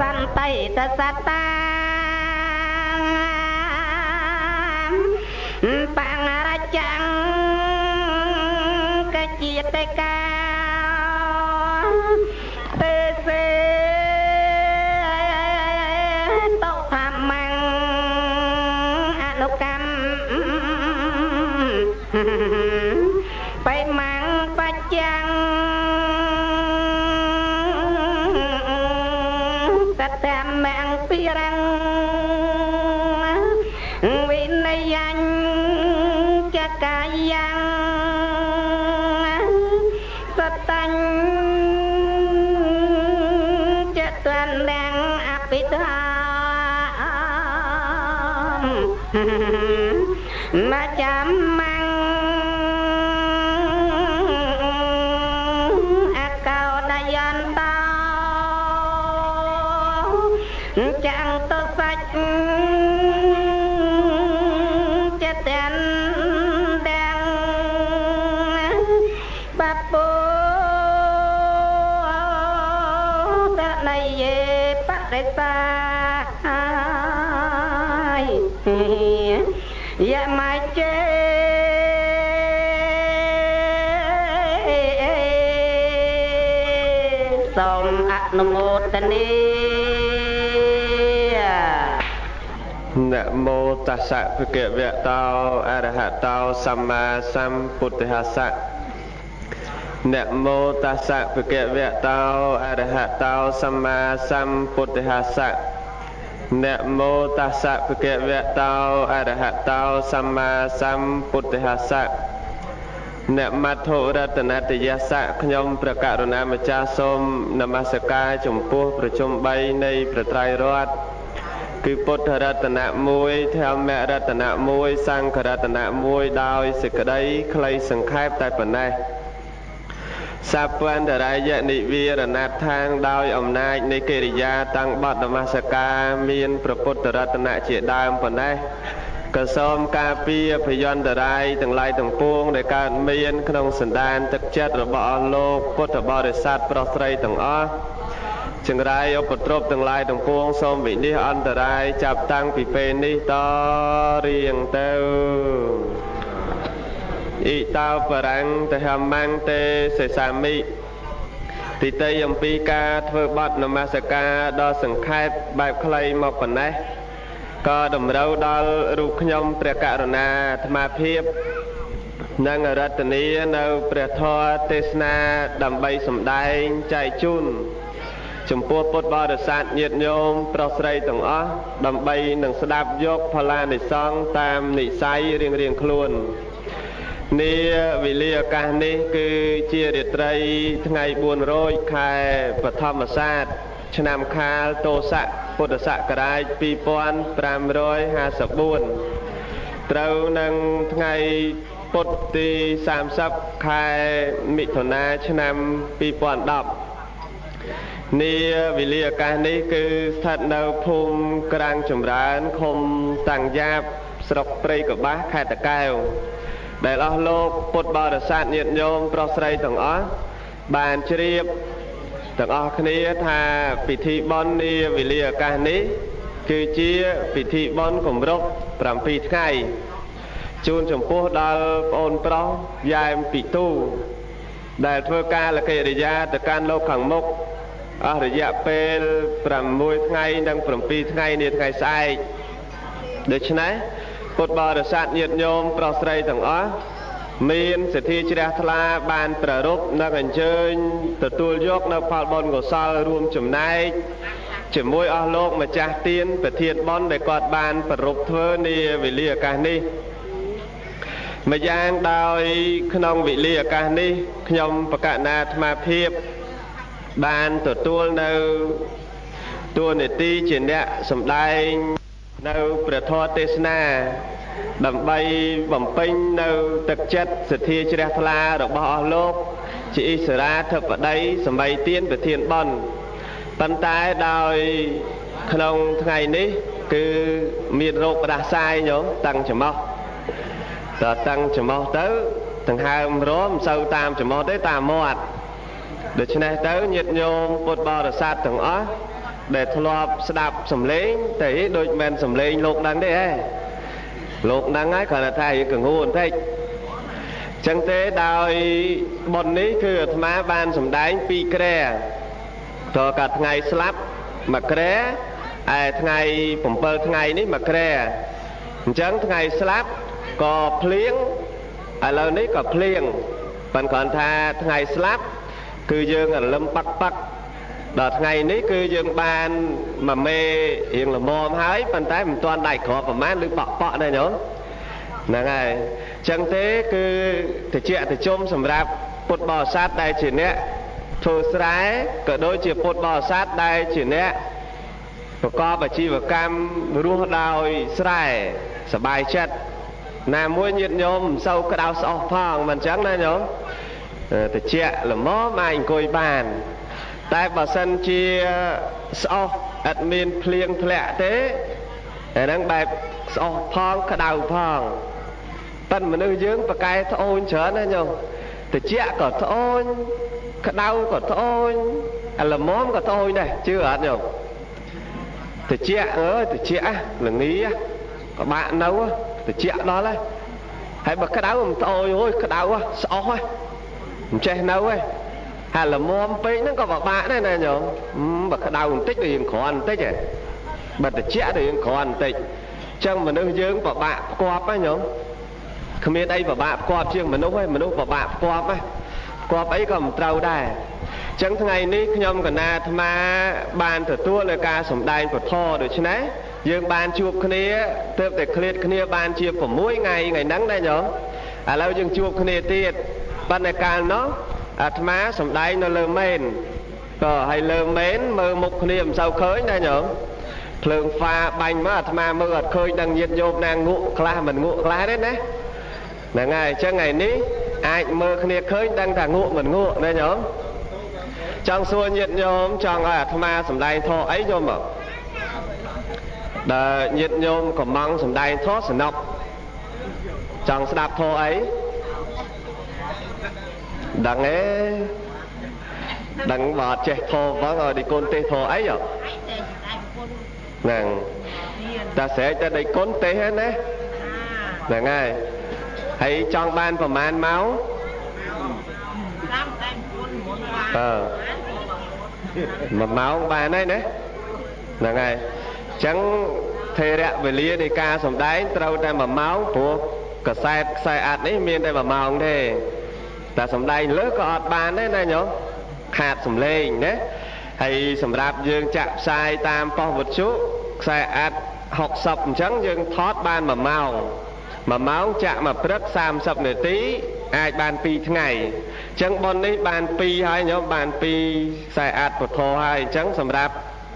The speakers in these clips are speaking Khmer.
สันติตสัตตาปังราจังกจิตกาเตเสตธรรมังอนุกรรมไปมังปัจจังตัตตมังปิรังวินัยยัญจะกายังสตัญจะตันแดงอภิธรรมมาจำมังอาเก่าดยันตาจังตสัจจะเต้นแดงปะปูตะในเยปะเรสายยะมาเจสมอนุโมทนีนะโมตัสสะภะคะวะโตอะระหะโตสัมมาสัมพุทธัสสะนะโมตัสสะภะคะวะโตอะระหะโตสัมมาสัมพุทธัสสะนะโมตัสสะภะคะวะโตอะระหะโตสัมมาสัมพุทธัสสะนะมัทธุรัตนตยัสสะខ្ញុំព្រះករុណាម្ចាស់សូមនមស្ការចំពោះប្រជុំ3នៃព្រះត្រៃរតន៍គឺពុទ្ធរតនៈ1ធម្មរតនៈ1សង្ឃរតនៈ1ដោយសេចក្តីខ្លីសង្ខេបតែប៉ុណ្ណេះសាពន្តរាយនិវារណដ្ឋានដោយអំណាចនៃកិរិយាតាំងបទនមស្ការមានព្រះពុទ្ធរតនៈជាដើមប៉ុណ្ណេះក៏សូមការពារភយន្តរាយទាំងឡាយទាំងពួងដែលកើតមានក្នុងសន្តានទឹកចិត្តរបស់អស់លោកពុទ្ធបរិស័ទប្រុសស្រីទាំងអស់ចង្រៃឧបទ្រពទាំងឡាយទាំងពួងសូមវិនិច្ឆ័យអន្តរាយចាប់តាំងពីពេលនេះតរៀងទៅអ៊ីតោបរាំងតហមੰទេសេសាមិទីតីអំពីការធ្វើបទនមស្ការដ៏សង្ខេបបែបខ្លីមកប៉ុណ្ណេះក៏តម្រូវដល់រូបខ្ញុំព្រះករុណាអាត្មាភាពនិងរតនីនៅព្រះធម៌ទេសនាដើម្បីសម្ដែងចែកជូនចំពោះពុទ្ធបរិស័ទញាតិញោមប្រុសស្រីទាំងអស់ដើម្បីនឹងស្ដាប់យកផល្លានិសង្ឃតាមនិស័យរៀងៗខ្លួននាវេលាឱកាសនេះគឺជារាត្រីថ្ងៃ4រោចខែបឋមសាទឆ្នាំខាលទស័កពុទ្ធសករាជ2554ត្រូវនឹងថ្ងៃពុទ្ធទី30ខែមិថុនាឆ្នាំ2010នាវេលាឱកាសនេះគឺស្ថិតនៅភូមិក្រាំងចម្រើនឃុំតាំងយ៉ាបស្រុកព្រៃកបាសខេត្តតាកែវដែលអស់លោកពុទ្ធបរិស័ទញាតិញោមប្រុសស្រីទាំងអស់បានជ្រាបទាំងអស់គ្នាថាពិធីបុណ្យនាវេលាឱកាសនេះគឺជាពិធីបុណ្យគម្រប់7ថ្ងៃជូនចំពោះដល់ប្អូនប្រុសយ៉ែមពីទូដែលធ្វើការលកិរិយាទៅកាន់លោកខាងមុខអស់រយៈពេល6ថ្ងៃនិង7ថ្ងៃនាថ្ងៃស្អែកដូច្នេះពុទ្ធបរិស័ទញាតិញោមប្រុសស្រីទាំងអស់មានសទ្ធាជ្រះថ្លាបានប្រារព្ធនិងអញ្ជើញទទួលយកនៅផលបុណ្យកុសលរួមចំណែកជាមួយអស់លោកម្ចាស់ទានប្រធានបុណ្យដែលគាត់បានប្រារព្ធធ្វើនាវេលាឱកាសនេះម្យ៉ាងដោយក្នុងវេលាឱកាសនេះខ្ញុំបកណាអាត្មាភាពបានទទួលនៅតួនាទីជាអ្នកសម្ដែងនៅព្រះធម៌ទេសនាដើម្បីបំពេញនៅទឹកចិត្តសទ្ធាជ្រះថ្លារបស់អស់លោកជាឥស្សរាធិបតីសម្បៃទានប្រធានបុណ្យប៉ុន្តែដោយក្នុងថ្ងៃនេះគឺមានរោគផ្ដាសាយញោមតាំងច្រមុះតើតាំងច្រមុះទៅដង្ហើមរមមិនសូវតាមច្រមុះទេតាមមាត់ដូច្នេះទៅញាតិញោមពុទ្ធបរិស័ទទាំងអស់ để thọp đạp sầm lên thấy đôi men sầm lên lục đắng đấy lục đắng ấy còn là thay cường nguồn thay chẳng thế đòi bọn ní cứ má ban sầm đánh pi kre cho cả ngày slap mà kre ngàyผมเปิดngày ní mà kre chẳng ngày slap có phliếng lâu ní có phliếng phần còn tha ngày slap cứ dương là lâm bắc bắc đợt ngày ní cứ dương ban mà mê hiện là mồm hái phần tay mình toàn đại khó và mát lưỡi bọ này nhớ là ngày chẳng thế cứ thể chuyện thì chôm sầm rạp bột bò sát đây chỉ nè thô sái cỡ đôi chỉ bột bò sát đây chỉ nè và co và chi và cam rùa đào sài sờ bài chất nam muối nhiệt nhôm sâu cái đào sọ phong mình trắng đây nhớ thể chuyện là mó mà anh coi bàn tại bà sân chia sọ admin phliêng lẹ thế để đang bài sọ phong cái đào phong tân mà nữ dưỡng và cái thôi chớ nữa nhung thì chị có thôi cái đau có thôi là móm có thôi này chưa ở nhung thì chị ơi thì chị là nghĩ có bạn nấu thì chị đó đấy hãy bật cái đau thôi ôi cái đau sợ thôi che nấu ấy hay là móm pí nó có vào bạn này này nhung bật cái đau tích thì khó ăn tích vậy bật thì chị thì khó ăn tích chân mà nữ dưỡng và bạn qua ấy nhung không biết đây và bạn qua chương mình lúc và bạn qua ấy còn trâu đây chẳng ngày ní nhom còn na tham ban từ tua lời ca sủng đai của thò được chứ đấy dương ban chuộc kia tiếp để clear kia ban chia của mỗi ngày nắng đây nhở lâu dương chuộc kia tiệt ban này càng nó tham sủng đai nó lơ mền hay lơ mến mơ mục kia sau khơi đây nhở thường pha bánh mà tham mơ khơi đang nhiệt nhôm đang ngụ kla mình ngụ kla đấy nè là ngày cho ngày ní ai mơ khné khơi đang thả ngụ mình ngụ đây nhóm trong xua nhiệt nhóm trong tham sầm đai thọ ấy nhôm mà đờ nhiệt nhôm còn măng sầm đai thọ sần nọc trong đạp thọ ấy đằng ấy đằng vọt che thọ vắng rồi đi côn tê thọ ấy rồi nàng ta sẽ cho đây côn tê hết đấy là ngay hãy chọn ban và man máu mà máu ban đấy đấy là ngày chẳng thề rạ về lia đi ca sòng đáy trâu ta mà máu của cả sai ạt đấy miền đây mà màu không thế ta sòng đáy lỡ có ọt ban đấy này nhở hạt sòng lên đấy hay sòng rạp dương chạm sai tam po một chút sai ạt học sập trắng dương thoát ban mà máu chạm mà rất sam sập nửa tí ai ban pi ngày chẳng bọn ấy ban pi hay nhóm ban pi sai ạt một thô hay chẳng sầm rạp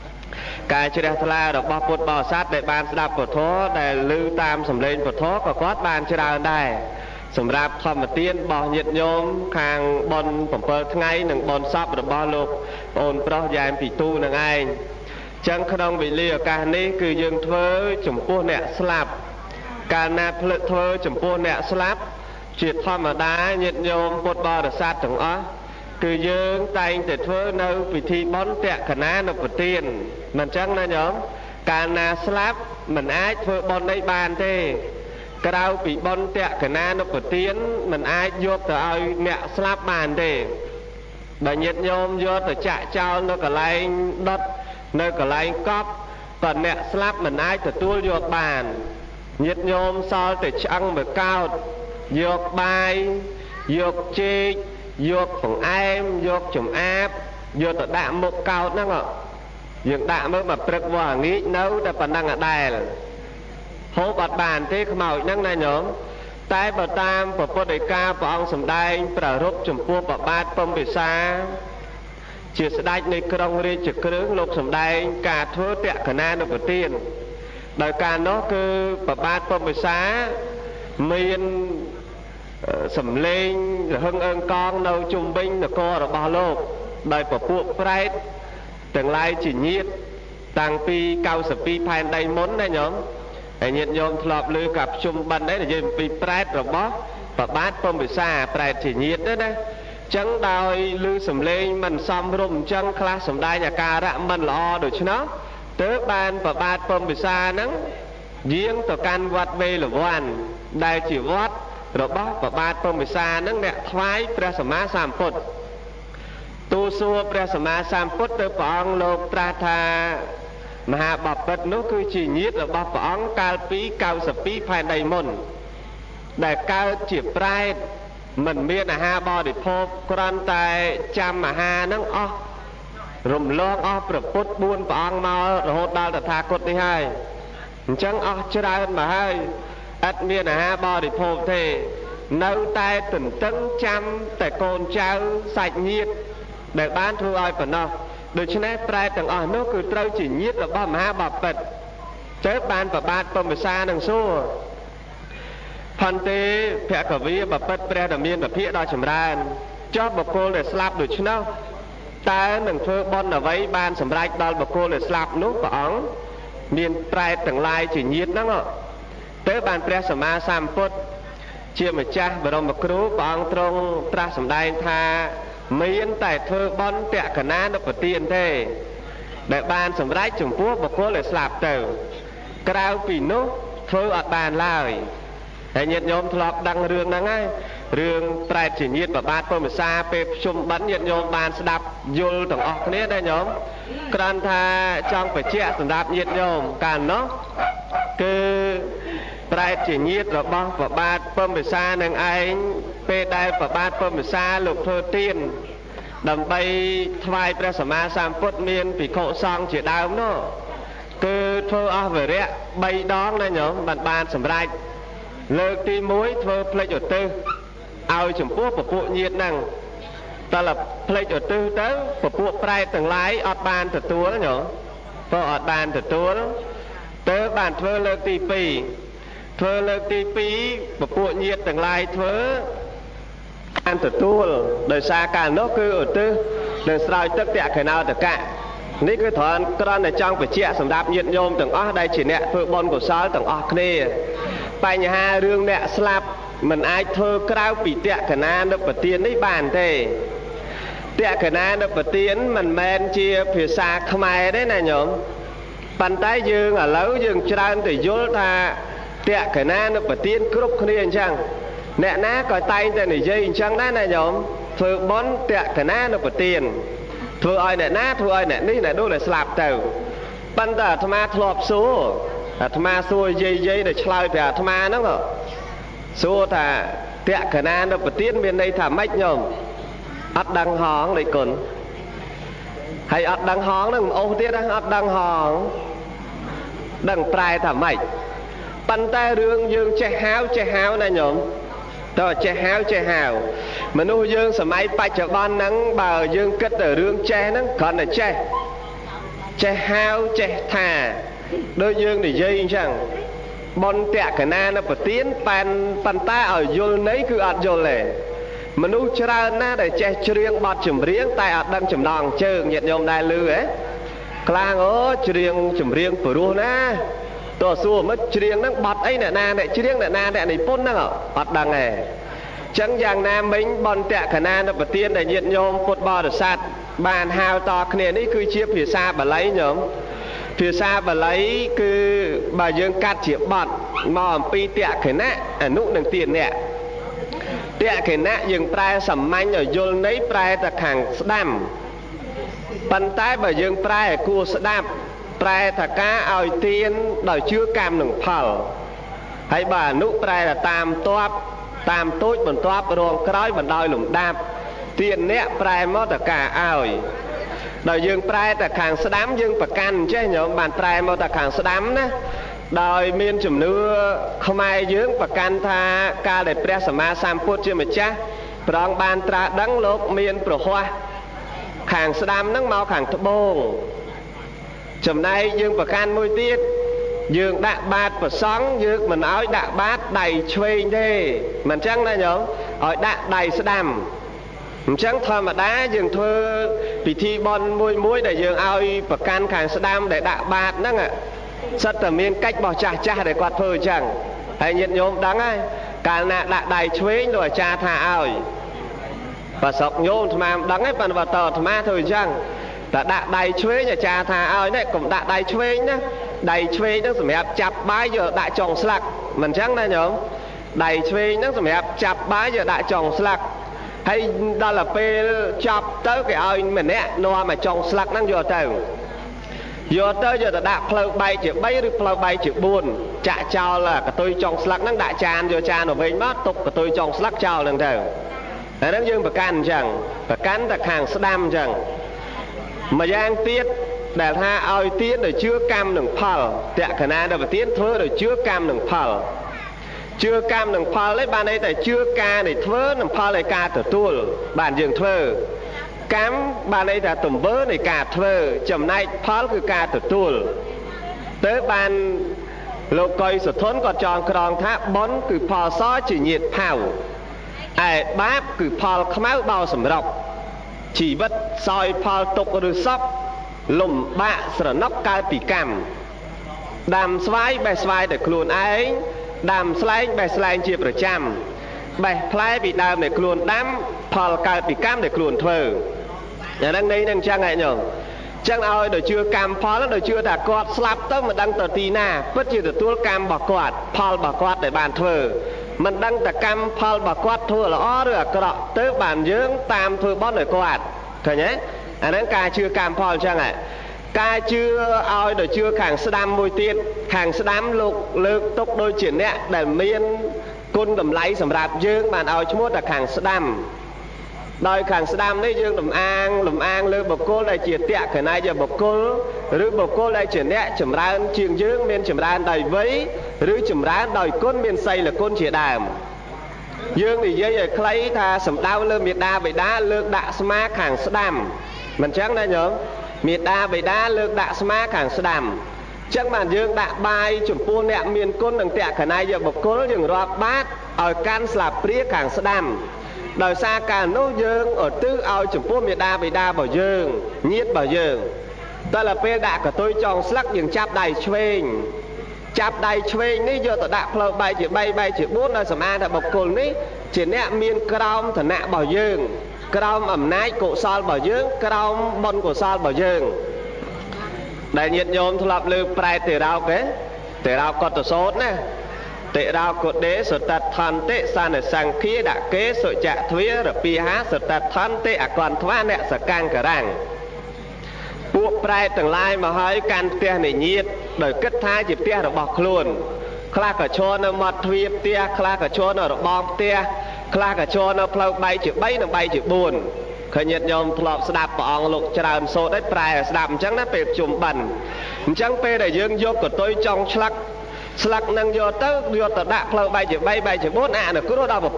cái chơi đa la được bao bột bò sát để ban đạp một thô để lưu tam sầm lên một thô có quát ban chơi đa đây sầm rạp thầm một tiên bò nhiệt nhôm hàng bọn phẩm pơ ngày nâng bọn sắp được bao lục ôn pro dài bị tu nâng ai chẳng không bị lìa cả ní cứ dương thơ chủng pua nẹ slap cả na phật thơ chủng pua nẹ slap chuyện thầm ở đá nhiệt nhôm bột bò được sát chẳng ó cứ dương tay để thơ nâu vì thi bón tẹ cả ná nó của tiền mình chẳng là nhóm cả na slap mình ai thơ bón đây bàn thế cái đâu bị bón tẹ cả ná nó của tiền mình ai vô từ ai mẹ slap bàn thế bà nhiệt nhôm vô từ chạy trao nó cả lại đất nơi cả lại cóp còn mẹ slap mình ai từ tua vô bàn nhiệt nhôm so từ trăng mà cao dược bài dược chi dược phòng em dược chùm áp dược tự đạm một cao năng ạ dược đạm mới mà trực vào nghĩ nấu để phần năng ở đây là hố bật bàn thế màu năng này nhóm tay bờ tam và bờ đại ca và ông sầm đai bờ rốt chùm pua và bát bông bị xa chỉ sẽ đánhในกรงเรียนtrực hướng lục sầm đai cả thưa tẹt cả na được tiền đời ca nó cứ và bát bông bị xa miền sầm lên hưng ơn con nâu trung binh là co là bao lô đời của buộc pride tương lai chỉ nhiệt tăng pi cao sập pi pan đây món đây nhóm nhiệt nhôm lọp lư cặp trung binh đấy là gì pi pride rồi bó và bát phong bị xa pride chỉ nhiệt đấy đấy chẳng đòi lưu sầm lên mình xăm rùm chẳng khá sầm đai nhà ca rạ mình lo được chứ nó tới ban và bát bơm bị xa nắng giếng tờ can vắt về là voan đại chỉ vắt rồi bác và bát bơm bị xa nắng nè thoái pra sầm má sam phật tu xua pra sầm má sam phật tới bỏng lục tra tha mà bập bật nó cứ chỉ nhiệt là bập bỏng cao pí cao sập pí phải đầy mồn đại cao chỉ prai mình biết là ha bò để phô con tay chăm mà ha nắng o rùm lót o bật bút buôn bỏng mau rồi hốt đau là tha cốt đi hai chẳng o chưa ra mà hai ắt biết là ha bò để phô thế nấu tay từng tấn chăm tại con cháu sạch nhiệt để bán thu ai phần nó được cho nên prai từng ở nó cứ trâu chỉ nhiệt là bom ha bọc bật chế ban và ban bom bị xa đằng xua phần tế phẹ cả vi bọc bật prai đầm miên và phía đo chầm ran cho bọc cô để slap được chứ nó ta đừng phơ bon ở vấy ban sầm rai đo bọc cô để slap nút và ống miên prai từng lai chỉ nhiệt đó ngọ tới ban prai sầm ma sam phút chia một cha và đồng bọc cú bong trong tra sầm đai tha miên tại thơ bon tẹt cả na nó có tiền thế để ban sầm rai chủng quốc bọc cô để slap từ cao pì nút thơ ở bàn lại để nhiệt nhôm thọp đăng rương năng ấy rương trai chỉ nhiệt và ban bơm xa pe chum bắn nhiệt nhôm ban đạp vô tổng ọc nế đây nhóm cần tha trong phải che sầm đạp nhiệt nhôm càn nó cứ trai chỉ nhiệt và bong và ban bơm xa năng anh pe đây và ban bơm xa lục thơ tiền đầm bay thay pra sama sam phốt miên vì khổ xong chỉ đau nó cứ thơ ở về đấy bay đón đây nhóm bạn ban sầm rai lơ ti muối thơ plei ở tư ao chủng quốc của bộ nhiệt năng ta là plei ở tư tới của bộ prai từng lái ọt ban từ túa đó nhở thơ ọt ban từ túa đó tới bàn thơ lơ ti pi của bộ nhiệt từng lái thơ ban từ túa đời xa cả nó cứ ở tư đời sao tất cả cái nào tất cả ní cứ thọn con này trong phải chia sầm đạp nhiệt nhôm từng ó đây chỉ nè thơ bon của sáu từng ó kia bài nhà ha rương nè slap mình ai thơ cao bị tẹt cả na nó bật tiền đấy bàn thế tẹt cả na nó bật tiền mình men chia phía xa khmai đấy này nhổm bàn tay dương ở lấu dương tràn thì vô tha tẹt cả na nó bật tiền cướp kia chăng nè ná coi tay thế này dây chăng đấy này nhổm thơ bón tẹt cả na nó bật tiền thưa ai nè ná thưa ai nè ní nè đôi là slap từ ban ta tham ma thọp số tham ma xua dây để chơi thì tham ma nó ngờ xua thà tẹt cả na nó bật tiền bên đây thà mách nhổm ắt đăng hòn đấy còn hay ắt đăng hòn nó ô tiết ắt đăng hòn đăng trai thà mách ban ta rương dương che háo này nhổm rồi che háo mà nuôi dương sớm mai bay cho ban nắng bờ dương cất ở rương che nắng còn là che háo che thà đôi dương để dây chẳng bon tẹt cả na nó bật tiến pan ta ở vô nấy cứ ăn vô lệ mà nuôi ra na để che riêng bọt chùm riêng tại ở đằng chùm đòn chơi nhiệt nhôm đai lư ấy clang ó chùm riêng của luôn na tôi xua mất riêng nó bọt ấy nè na để riêng nè na để này phun nó ở đằng này chẳng giang nam mình bon tẹt cả na nó bật tiến để nhiệt nhôm phốt bò được sát bàn hào to kia ní cứ chia phía xa bà lấy nhóm phía xa bà lấy cứ bà dương cắt chĩa bọt mò pi tẹt cái nạ nụ đằng tiền nè tẹt cái nạ dương prai sầm manh ở vô nấy prai ta hàng đam bàn tay bà dương prai cua đam prai ta cá ao tiền đòi chưa cam nừng phở hay bà nụ prai là tam tối bẩn toap rong cõi bẩn đòi lủng đam tiền nè prai mót ta cả ao đòi dương prai ta hàng đám dương bạc can chứ nhóm bàn prai mót ta hàng đám ná đòi miên chùm nưa không ai dương bạc can tha ca để pre sama sam phút chưa mà cha rong bàn tra đắng lốp miên pro hoa hàng đám nắng mau hàng thấp bông chùm nay dương bạc can môi tiết dương đạ bát và sóng dương mình áo đạ bát đầy chuây thế mình chẳng là nhóm ở đạ đầy đam chẳng thôi mà đá dương thơ vì thi bon môi để dương ao và can càng đam để đạ bát nâng ạ rất là miên cách bỏ cha để quạt phơi chẳng hay nhiệt nhôm đáng ai cả nạ đạ đầy chuối rồi cha thả ao bà sọc nhôm thầm mà đắng ấy bà tờ thầm mà thôi chăng ta đã đầy chuế nhà cha thà ơi đấy cũng đã đầy chuế nhá đầy chuế nó sầm hẹp chập bái giờ đã tròn sạc mình chẳng đây nhở đầy chuế nó sầm hẹp chập bái giờ đã tròn sạc hay đó là pe chập tới cái ơi mình nè nó mà tròn sạc năng giờ tới giờ ta đã phơi bay chỉ bay được phơi bay chỉ buồn chạ chào là cái tôi tròn sạc năng đã tràn giờ tràn ở bên mắt tục cái tôi tròn sạc chào lần đầu nó dương bạc can chẳng bạc can ta hàng đam chẳng mà giang tiết để tha ơi tiết rồi chưa cam đừng phal tẹt khả năng để tiết thưa rồi chưa cam đừng phal chưa cam đừng phal lấy ban ấy tại chưa ca để thưa đừng phal lấy ca từ tuôn bản dường thưa cam ban ấy là tụm vớ này cả thưa chầm nay phalคือca từ tuôn tới ban lô coi sụt thốn còn tròn tròn tháp bónคือพอซ้อchỉ nhiệt phao ai bápคือพอkhmáu bao sầm rọc chỉ vật soi phal tục rồi sắp lùm bạ sờ nóc cao tỷ cam đàm xoay để khuôn ấy đàm xoay chia bờ cham bài play bị đàm để khuôn đám phal cao tỷ cam để khuôn thơ nhà đang đây đang trang này nhở trang ơi đời chưa cam phal đời chưa đã quạt slap tới mà đang tờ tì na bất chưa được tua cam bỏ quạt phal bỏ quạt để bàn thơ mình đang ta cam phal bỏ quạt thua là ó rồi cọ tới bàn dưỡng tam thưa bón để quạt thôi nhé anh đang ca chưa cam phal trang này ca chưa ao đời chưa hàng đam môi tiên hàng đam lục lực tốc đôi chuyển nè để miên côn đầm lấy sầm rạp dương bàn ao chú mốt là hàng đam đôi hàng đam đấy dương lầm an lư bọc cô lại chuyển tẹt cái này giờ bọc cô rư bọc cô lại chuyển nè chầm ra chiêng dương miên chầm ra đầy vấy rư chầm ra đòi côn miên xây là côn chỉ đàm dương thì dây rồi lấy tha sầm đau lơ miệt đa bị đá lược đạ sma hàng đam mình chắc đây nhớ miệt đa bị đá lược đạ sma hàng đam chắc bạn dương đạ bài chụp po nẹ miền côn đằng tẹt cái này giờ bọc côn dừng rọp bát ở can slap priếc hàng đam đời xa cả nô dương ở tư ao chụp po miệt đa bị đa bảo dương nhiệt bảo dương ta là pe đạ cả tôi tròn slắc dừng chắp đầy chuyền ní giờ ta đạ phơi bay chỉ bút là sầm an là bọc côn ní chỉ nẹ miền crom thần nạ bảo dương crom ẩm nái cổ sal bảo dương crom bon cổ sal bảo dương đại nhiệt nhôm thu lập lư prai tề rau có tổ sốt nè tề rau cột đế sốt tạt thon tệ san ở sang kia đã kế sợi chạ thuế rồi pi há sốt tạt thon tệ à còn thoa nè sạc cang cả ràng buộc prai từng lai mà hơi can tia này nhiệt đời kết thái chỉ tia được bọc luôn khla cả cho nó mọt thuê tia khla cả cho nó được bom tia khla cả cho nó phơi bay chỉ buồn khởi nhiệt nhôm thọp đạp bỏng lục tràn sốt đấy prai đạp chẳng nó bẹp chùm bẩn chẳng pe để dương vô của tôi trong slak năng vô tới đạp phơi bay chỉ bốn à nó cứ nó đào vào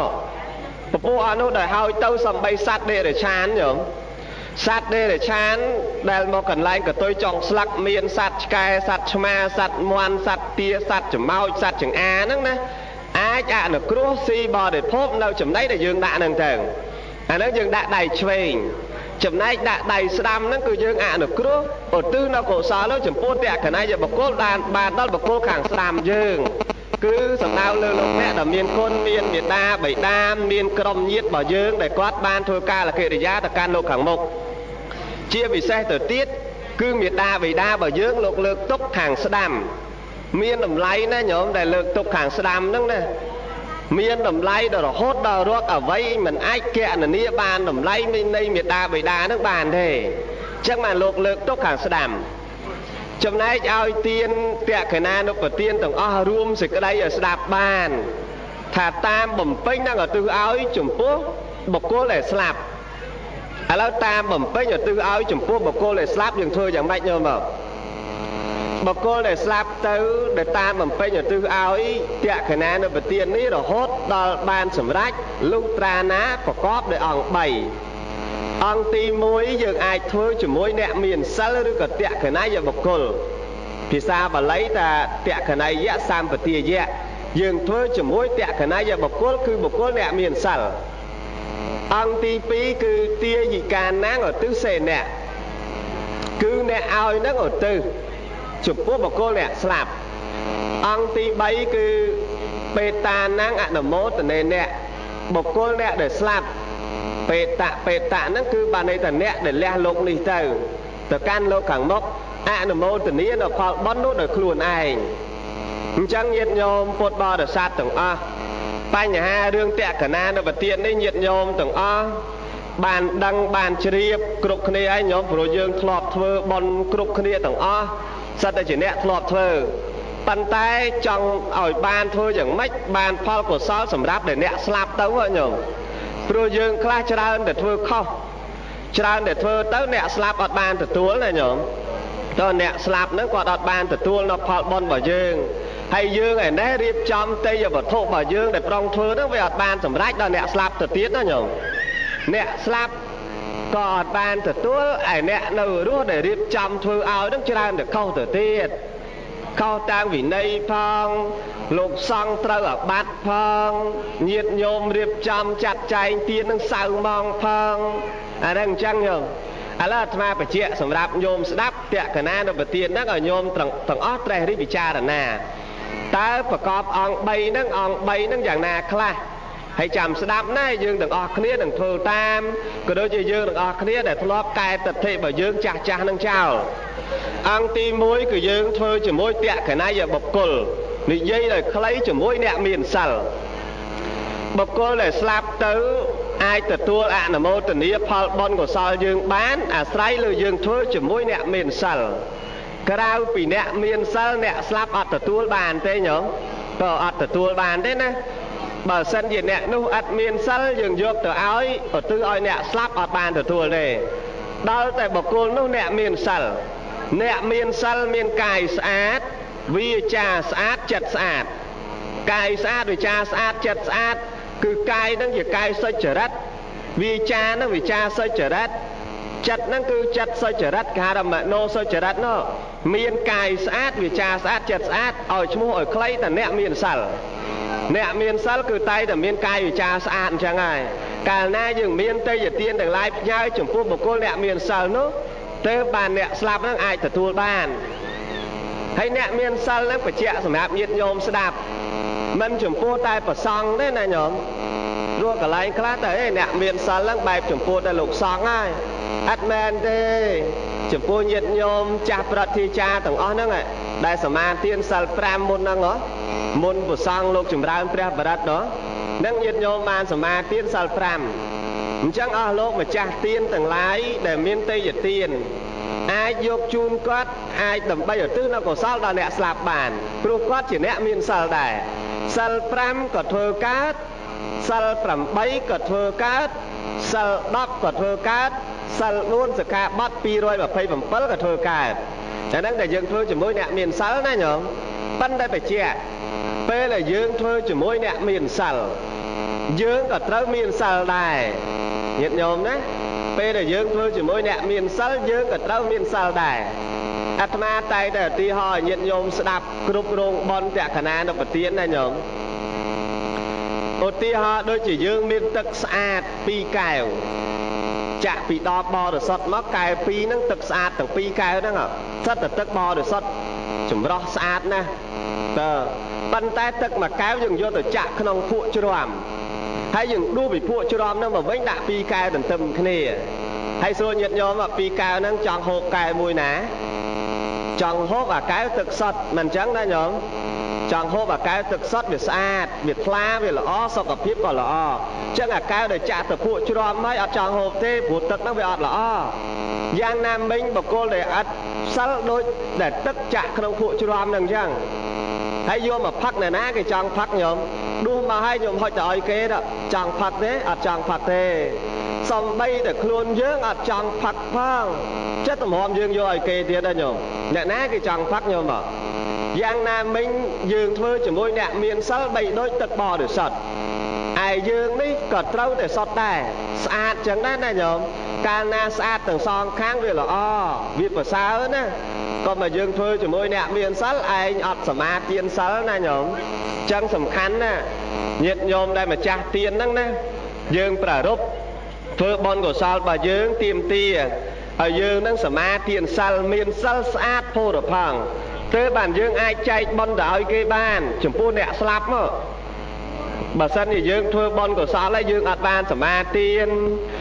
bộ nó để hơi tâu sầm bay sát để chán nhở sát để chán đây một cần lại của tôi trong slak miên sát cài sát chma sát moan sát tia sát chấm mau sát chừng a nấng nè ai chả nó crossy bò để phốp đâu chấm đấy để dương đạn năng thằng nó dương đạn đầy chuyền chấm này đạn đầy đam nó cứ dương nó cross ở tư nó cổ xó nó chấm po tẹt cái này giờ bọc cô đàn bàn đó bọc cô hàng đam dương cứ sầm nào lơ lông mẹ là miền côn miền miền đa bảy đam miền crom nhiệt bảo dương để quát ban thôi ca là kệ để giá là can lô hàng mục chia vì xe từ tiết cứ miền đa bảy đa bảo dương lục lực tốc hàng đam miền đầm lấy nè nhóm để lực tốc hàng đam đó nè miền đầm lấy đó là hốt đó ruột ở vây mình ai kẹ là nia bàn đầm lấy bên đây miền đa bảy đa nước bàn thế chắc mà lục lực tốc hàng đam chấm này ao tiên tẹt cái na nó có tiên tổng room sự cái đây ở đạp bàn thả tam bẩm pênh đang ở tư áo chủng phố bọc cô lại slap lão tam bẩm pênh ở tư áo chủng phố bọc cô lại slap dừng thôi chẳng mạnh nhôm vào bọc cô lại slap tới để tam bẩm pênh ở tư áo tẹt cái na nó có tiên ní rồi hốt đo bàn sầm rách lúc tra ná có cóp để ỏng bảy ông ti mối dường ai thôi chỉ mối nẹt miền xa lư có tẹt cái này giờ bọc cồn thì sao và lấy ta tẹt cái này dễ sam và tia dễ dường thôi chỉ mối tẹt cái này giờ bọc cồn cứ bọc cồn nẹt miền xa ông ti pí cứ tia gì can náng ở tứ xe nẹt cứ nẹt ao nó ở tư chụp phố bọc cồn nẹt slap ông ti bay cứ beta náng ăn ở mốt nên nẹt bọc cồn nẹt để slap ពេតะហ្នឹងគឺបានន័យថាអ្នកដែលលះលោកនេះទៅកាន់លោកខាងមុខអនុមោទនានៅផលបុណ្យនោះដោយខ្លួនឯងអញ្ចឹងញាតិញោមពុទ្ធបរិស័ទទាំងអស់បញ្ហារឿងតក្កណានៅប្រទាននេះញាតិញោមទាំងអស់បានដឹងបានជ្រាបគ្រប់គ្នាហើយញោមព្រោះយើងធ្លាប់ធ្វើបុណ្យគ្រប់គ្នាទាំងអស់សិតតែជាអ្នកធ្លាប់ធ្វើប៉ុន្តែចង់ឲ្យបានធ្វើយ៉ាងម៉េចបានផលកុសលសម្រាប់ដែលអ្នកស្លាប់ទៅញោមព្រោះយើងខ្លះច្រើនតែធ្វើខុសច្រើនតែធ្វើទៅអ្នកស្លាប់អត់បានទទួលណាញោមតើអ្នកស្លាប់ហ្នឹងគាត់អត់បានទទួលនៅផលបុណ្យរបស់យើងហើយយើងឯនេះរៀបចំទេយ្យវត្ថុរបស់យើងដែលប្រងធ្វើហ្នឹងវាអត់បានសម្រេចដល់អ្នកស្លាប់ទៅទៀតណាញោមអ្នកស្លាប់ក៏អត់បានទទួលឯអ្នកនៅរស់ដែលរៀបចំធ្វើឲ្យហ្នឹងច្រើនតែខុសទៅទៀតខុសតាមវិន័យផងលោកសង្ឃត្រូវអាបត្តិផងញាតិញោមរៀបចំចាត់ចែងទាននឹងសៅម៉ងផងអាហ្នឹងអញ្ចឹងញោមឥឡូវអាត្មាបញ្ជាក់សម្រាប់ញោមស្ដាប់តក្កណានៅប្រទានហ្នឹងឲ្យញោមទាំងអស់ត្រេះរិះពិចារណាតើប្រកបអង្គ3ហ្នឹងយ៉ាងណាខ្លះហើយចាំស្ដាប់ណាយើងទាំងអស់គ្នានឹងធ្វើតាមក៏ដូចជាយើងទាំងអស់គ្នាដែលធ្លាប់កែទិដ្ឋិរបស់យើងចាស់នឹងចោលអង្គទី1គឺយើងធ្វើជាមួយតក្កណាយបុគ្គលនិយាយដោយខ្លីជាមួយអ្នកមានសិលបុគ្គលដែលស្លាប់ទៅអាចទទួលអនុមោទនាផលបុណ្យកុសលយើងបានអាស្រ័យលើយើងធ្វើជាមួយអ្នកមានសិលក្រៅពីអ្នកមានសិលអ្នកស្លាប់អត់ទទួលបានទេញោមក៏អត់ទទួលបានទេណាបើសិនជាអ្នកនោះអត់មានសិលយើងយកទៅឲ្យឧទ្ទិសឲ្យអ្នកស្លាប់អត់បានទទួលទេដល់តែបុគ្គលនោះអ្នកមានសិលមានកាយស្អាតវាចាស្អាតចិត្តស្អាតកាយស្អាតវាចាស្អាតចិត្តស្អាតគឺកាយហ្នឹងជាកាយសុចរិតវាចាហ្នឹងវាចាសុចរិតចិត្តហ្នឹងគឺចិត្តសុចរិតគេហៅមនោសុចរិតនោះមានកាយស្អាតវាចាស្អាតចិត្តស្អាតឲ្យឈ្មោះឲ្យខ្លីតែអ្នកមានសិលគឺតែតែមានកាយវិចារស្អាតអញ្ចឹងហើយកាលណាយើងមានទេយ្យទានទាំងឡាយផ្ញើចំពោះបុគ្គលអ្នកមានសិលនោះទើបបានអ្នកស្លាប់ហ្នឹងអាចទទួលបានហើយអ្នកមានសិលហ្នឹងបញ្ជាក់សម្រាប់ញាតិញោមស្ដាប់មិនចំពោះតែប្រសង់ទេណាញោមព្រោះកន្លែងខ្លះទៅអ្នកមានសិលហ្នឹងបែបចំពោះតែលោកសង្ឃហើយអត់មែនទេចំពោះញាតិញោមចាស់ប្រតិចាទាំងអស់ហ្នឹងដែលសមាទានសិល5មុនហ្នឹងមុនព្រះសង្ឃលោកចម្រើនព្រះបរិត្តហ្នឹងញាតិញោមបានសមាទានសិល5អញ្ចឹងអស់លោកម្ចាស់ទានទាំងឡាយដែលមានទេយ្យទានអាចយកជូនគាត់អាចដើម្បីឧទ្ទិសនៅកុសលដល់អ្នកស្លាប់បានព្រោះគាត់ជាអ្នកមានសិលដែរសិល5ក៏ធ្វើកើតសិល8ក៏ធ្វើកើតសិល10ក៏ធ្វើកើតសិល4សិក្ខាបទ227ក៏ធ្វើកើតអាហ្នឹងតែយើងធ្វើជាមួយអ្នកមានសិលណាញោមប៉ុន្តែបច្ចៈពេលដែលយើងធ្វើជាមួយអ្នកមានសិលយើងក៏ត្រូវមានសិលដែរញាតិញោមណាពេលដែលយើងធ្វើជាមួយអ្នកមានសិលយើងក៏ត្រូវមានសិលដែរអាត្មាតែឧទាហរណ៍ឲ្យញាតិញោមស្ដាប់គ្រប់រោងបនតក្កណានៅប្រទានណាញោមឧទាហរណ៍ដូចជាយើងមានទឹកស្អាត2កែវចាក់ពីដបបរិសុទ្ធមកកែវ2ហ្នឹងទឹកស្អាតទាំង2កែវហ្នឹងសិតតែទឹកបរិសុទ្ធចម្រោះស្អាតណាស់តើប៉ុន្តែទឹកមួយកែវយើងយកទៅចាក់ក្នុងភក់ជ្រាំហើយយើងដួសពីភក់ជ្រាំហ្នឹងមកវិញដាក់2កែវទន្ទឹមគ្នាហើយសួរញាតិញោម2កែវហ្នឹងចង់ហូបកែវមួយណាចង់ហូបអាកែវទឹកសុទ្ធមិនអញ្ចឹងណាញោមចង់ហូបអាកែវទឹកសុទ្ធវាស្អាតវាថ្លាវាល្អសុខភាពក៏ល្អអញ្ចឹងអាកែវដែលចាក់ទៅភក់ជ្រាំហើយអត់ចង់ហូបទេព្រោះទឹកហ្នឹងវាអត់ល្អយ៉ាងណាមិញបុគ្គលដែលអត់សិលដូចដែលទឹកចាក់ក្នុងភក់ជ្រាំហ្នឹងអញ្ចឹងហើយយកមកផឹកណាគេចង់ផឹកញោមដួសមកឲ្យញោមហុចទៅឲ្យគេចង់ផឹកទេអត់ចង់ផឹកទេសំបីតែខ្លួនយើងអត់ចង់ផឹកផងចិត្តតម្រាំយើងយកឲ្យគេទៀតដែរញោមអ្នកណាគេចង់ផឹកញោមមកយ៉ាងណាមិញយើងធ្វើជាមួយអ្នកមានសិលបីដូចទឹកបរិសុទ្ធឯយើងនេះក៏ត្រូវតែសុទ្ធដែរស្អាតចឹងដែរណាញោមកាលណាស្អាតទាំងសងខាងវាល្អវាប្រសើរណាក៏មកយើងធ្វើជាមួយអ្នកមានសិលឯងអត់សមាទានសិលណាញោមចឹងសំខាន់ណាញាតិញោមដែលម្ចាស់ទានហ្នឹងណាយើងប្រារព្ធធ្វើបុណ្យកុសលរបស់យើងទាមទារឲ្យយើងនឹងសមាទានសិលមានសិលស្អាតផូរផង់ទើបបានយើងអាចចែកបុណ្យទៅឲ្យគេបានចំពោះអ្នកស្លាប់មកបើសិនជាយើងធ្វើបុណ្យកុសលហើយយើងអត់បានសមាទាន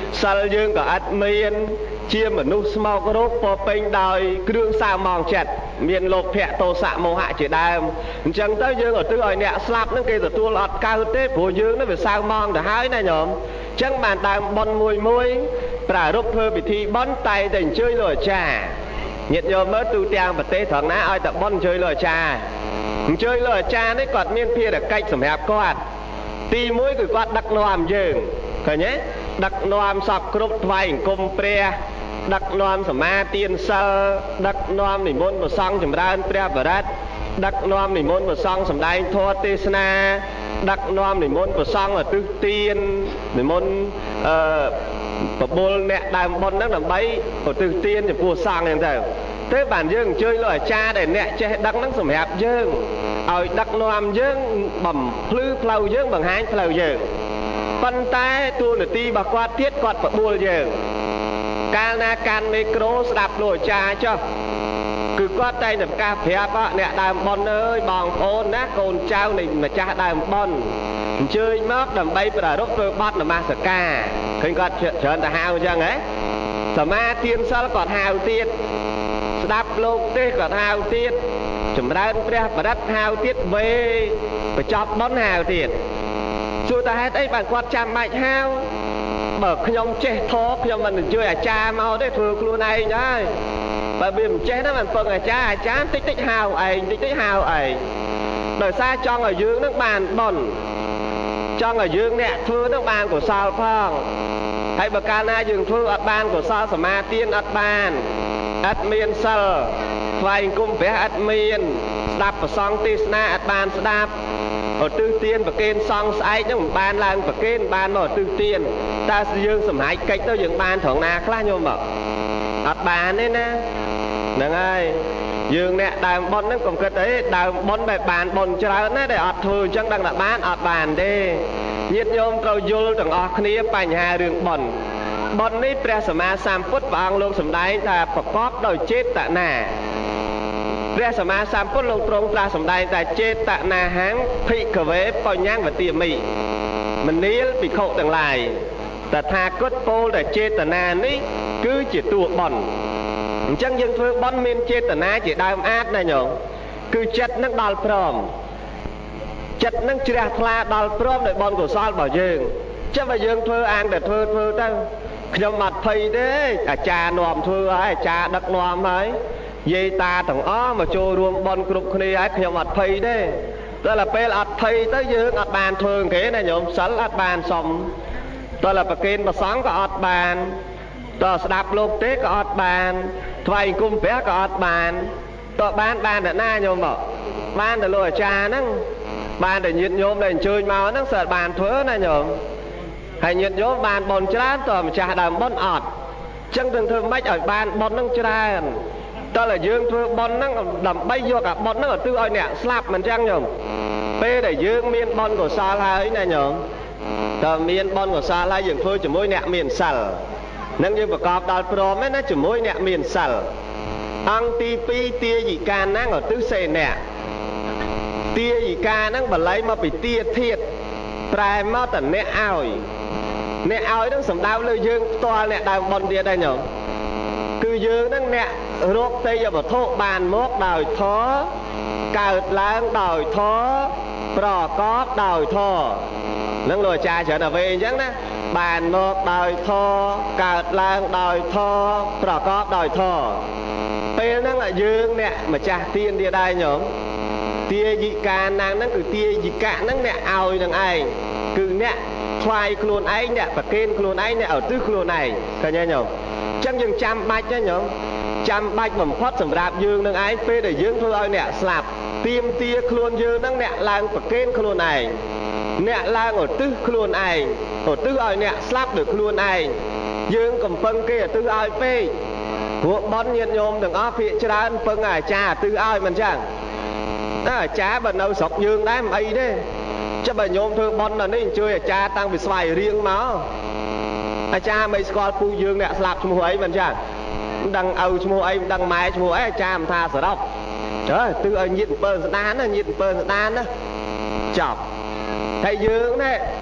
សិលយើងក៏អត់មានជាមនុស្សស្មោករោគពោពេញដោយគ្រឿងសៅហ្មងចិត្តមានលោភៈទោសៈមោហៈជាដើមអញ្ចឹងទៅយើងឧទ្ទិសឲ្យអ្នកស្លាប់ហ្នឹងគេទទួលអត់កើតទេព្រោះយើងហ្នឹងវាសៅហ្មងទៅហើយណាញោមអញ្ចឹងបានដើមបុណ្យមួយប្រារព្ធធ្វើពិធីបុណ្យតែតែអញ្ជើញលោកអាចារ្យញាតិញោមមើលទូទាំងប្រទេសត្រង់ណាឲ្យតែបុណ្យអញ្ជើញលោកអាចារ្យអញ្ជើញលោកអាចារ្យនេះគាត់មានភារកិច្ចសម្រាប់គាត់ទី1គឺគាត់ដឹកនាំយើងឃើញទេដឹកនាំសពគ្រប់ថ្វាយអង្គមព្រះដឹកនាំសមាទានសិលដឹកនាំនិមន្តព្រះសង្ឃចម្រើនព្រះបរិត្តដឹកនាំនិមន្តព្រះសង្ឃសម្ដែងធម៌ទេសនាដឹកនាំនិមន្តព្រះសង្ឃឧទ្ទិសទាននិមន្តបបួលអ្នកដើមបុណ្យហ្នឹងដើម្បីឧទ្ទិសទានចំពោះសង្ឃហ្នឹងទៅបានយើងអញ្ជើញលោកអាចារ្យដែលអ្នកចេះដឹកហ្នឹងសម្រាប់យើងឲ្យដឹកនាំយើងបំភ្លឺផ្លូវយើងបង្ហាញផ្លូវយើងប៉ុន្តែទួលនីតិរបស់គាត់ទៀតគាត់បបួលយើងកាលណាកាន់មីក្រូស្ដាប់លោកអាចារ្យចុះគឺគាត់តែងតែប្រកាសប្រាប់អ្នកដើមបុណ្យអើយបងប្អូនណាកូនចៅនៃម្ចាស់ដើមបុណ្យអញ្ជើញមកដើម្បីប្រារព្ធធ្វើបទនមស្ការឃើញគាត់ច្រើនទៅហៅអញ្ចឹងហ៎សមាទានសិលគាត់ហៅទៀតស្ដាប់លោកទេសគាត់ហៅទៀតចម្រើនព្រះបរិត្តហៅទៀតវេបញ្ចប់បុណ្យហៅទៀតសួរតើហេតុអីបានគាត់ចាំបាច់ហៅបើខ្ញុំចេះធម៌ខ្ញុំមិនអញ្ជើញអាចារ្យមកទេធ្វើខ្លួនឯងហើយបើវាមិនចេះណាមិនពឹងអាចារ្យតិចហៅឯងតិចហៅឯងដោយសារចង់ឲ្យយើងនឹងបានបុណ្យចង់ឲ្យយើងអ្នកធ្វើនឹងបានកុសលផងហើយបើកាលណាយើងធ្វើអត់បានកុសលសមាទានអត់បានអត់មានសិលថ្វាយអង្គមព្រះអត់មានស្ដាប់ប្រសងទេសនាអត់បានស្ដាប់ឧទ្ទិសទានប្រគេនសង្ឃស្អែកហ្នឹងមិនបានឡើងប្រគេនបានមកឧទ្ទិសទានតើយើងសម្រេចកិច្ចទៅយើងបានត្រង់ណាខ្លះញោមមកអត់បានទេណាហ្នឹងហើយយើងអ្នកដើមបុណ្យហ្នឹងកុំគិតអីដើមបុណ្យបែបបានបុណ្យច្រើនណាដែលអត់ធ្វើអញ្ចឹងដឹងថាបានអត់បានទេញាតិញោមត្រូវយល់ទាំងអស់គ្នាបញ្ហារឿងបុណ្យបុណ្យនេះព្រះសម្មាសម្ពុទ្ធព្រះអង្គលោកសម្ដែងថាប្រកបដោយចេតនាព្រះសម្មាសម្ពុទ្ធលោកទ្រង់ត្រាស់សម្ដែងថាចេតនាហੰភិក្ខវេបញ្ញវទាមិមនាលភិក្ខុទាំងឡាយតថាគតពោលតែចេតនានេះគឺជាតួបុណ្យអញ្ចឹងយើងធ្វើបុណ្យមានចេតនាជាដើមអាចណាញោមគឺចិត្តនឹងដល់ព្រមចិត្តនឹងជ្រះថ្លាដល់ព្រមដោយបុណ្យកុសលរបស់យើងចាំបើយើងធ្វើអានតែធ្វើទៅខ្ញុំអត់ភ័យទេអាចារ្យនាំធ្វើហើយអាចារ្យដឹកនាំហើយយាយតាទាំងអស់មកចូលរួមបុណ្យគ្រប់គ្នាហើយខ្ញុំអត់ភ័យទេតែពេលអត់ភ័យទៅយើងអត់បានធ្វើគេណាញោមសិលអត់បានសមតែប្រគេនព្រះសង្ឃក៏អត់បានតើស្ដាប់លោកទេក៏អត់បានថ្វាយអង្គមព្រះក៏អត់បានតើបានតែណាញោមមកបានតែលោកអាចារ្យហ្នឹងបានតែញាតិញោមដែលអញ្ជើញមកហ្នឹងសិតបានធ្វើណាញោមហើយញាតិញោមបានបុណ្យច្រើនតើម្ចាស់ដើមបុណ្យអត់អញ្ចឹងទាំងធ្វើម៉េចឲ្យបានបុណ្យហ្នឹងច្រើនតើយើងធ្វើបុណ្យហ្នឹងដើម្បីយកអាបុណ្យហ្នឹងទៅឲ្យអ្នកស្លាប់មិនអញ្ចឹងញោមពេលដែលយើងមានបុណ្យកុសលហើយណាញោមតើមានបុណ្យកុសលហើយយើងធ្វើជាមួយអ្នកមានសិលនឹងយើងប្រកបដល់ព្រមណាជាមួយអ្នកមានសិលអង្គទី2ទាយិកាណាំងឧទ្ទិសសេអ្នកទាយិកាហ្នឹងបល័យមកពីទាធាតប្រែមកតអ្នកឲ្យហ្នឹងសំដៅលើយើងផ្ទាល់អ្នកដើមបុណ្យទៀតដែរញោមគឺយើងហ្នឹងអ្នករកទេយវត្ថុបានមកដោយធម៌កើតឡើងដោយធម៌ប្រកបដោយធម៌នឹងលោកអាចារ្យច្រើនតែវេអញ្ចឹងណាបានមកដោយធម៌កើតឡើងដោយធម៌ប្រកបដោយធម៌ពេលហ្នឹងយើងអ្នកម្ចាស់ទានទៀតដែរញោមទាយិកាណាំងហ្នឹងគឺទាយិកៈហ្នឹងអ្នកឲ្យនឹងឯងគឺអ្នកថ្វាយខ្លួនឯងអ្នកប្រគេនខ្លួនឯងអ្នកឧទ្ទិសខ្លួនឯងឃើញទេញោមអញ្ចឹងយើងចាំបាច់ណាញោមចាំបាច់បំផុតសម្រាប់យើងនឹងឯងពេលដែលយើងធ្វើឲ្យអ្នកស្លាប់ទៀមទាខ្លួនយើងហ្នឹងអ្នកឡើងប្រគេនខ្លួនឯងអ្នកឡើងឧទ្ទិសខ្លួនឯងឧទ្ទិសឲ្យអ្នកស្លាប់ដោយខ្លួនឯងយើងកំពឹងគេឧទ្ទិសឲ្យពេកព្រោះបុណ្យញាតិញោមទាំងអស់ភាគច្រើនពឹងអាចារ្យឧទ្ទិសឲ្យមិនចឹងតែអាចារ្យបើនៅស្រុកយើងដែរមិនអីទេចាំបើញោមធ្វើបុណ្យដល់នេះអញ្ជើញអាចារ្យតាំងពីស្វាយរៀងមកអាចារ្យមិនស្គាល់ពូយើងអ្នកស្លាប់ឈ្មោះអីមិនចឹងមិនដឹងឪឈ្មោះអីមិនដឹងម៉ែឈ្មោះអីអាចារ្យមិនថាសរុបទិសឲ្យញាតិ7ស្ដានណាញាតិ7ស្ដានណាចប់ហើយយើងនេះ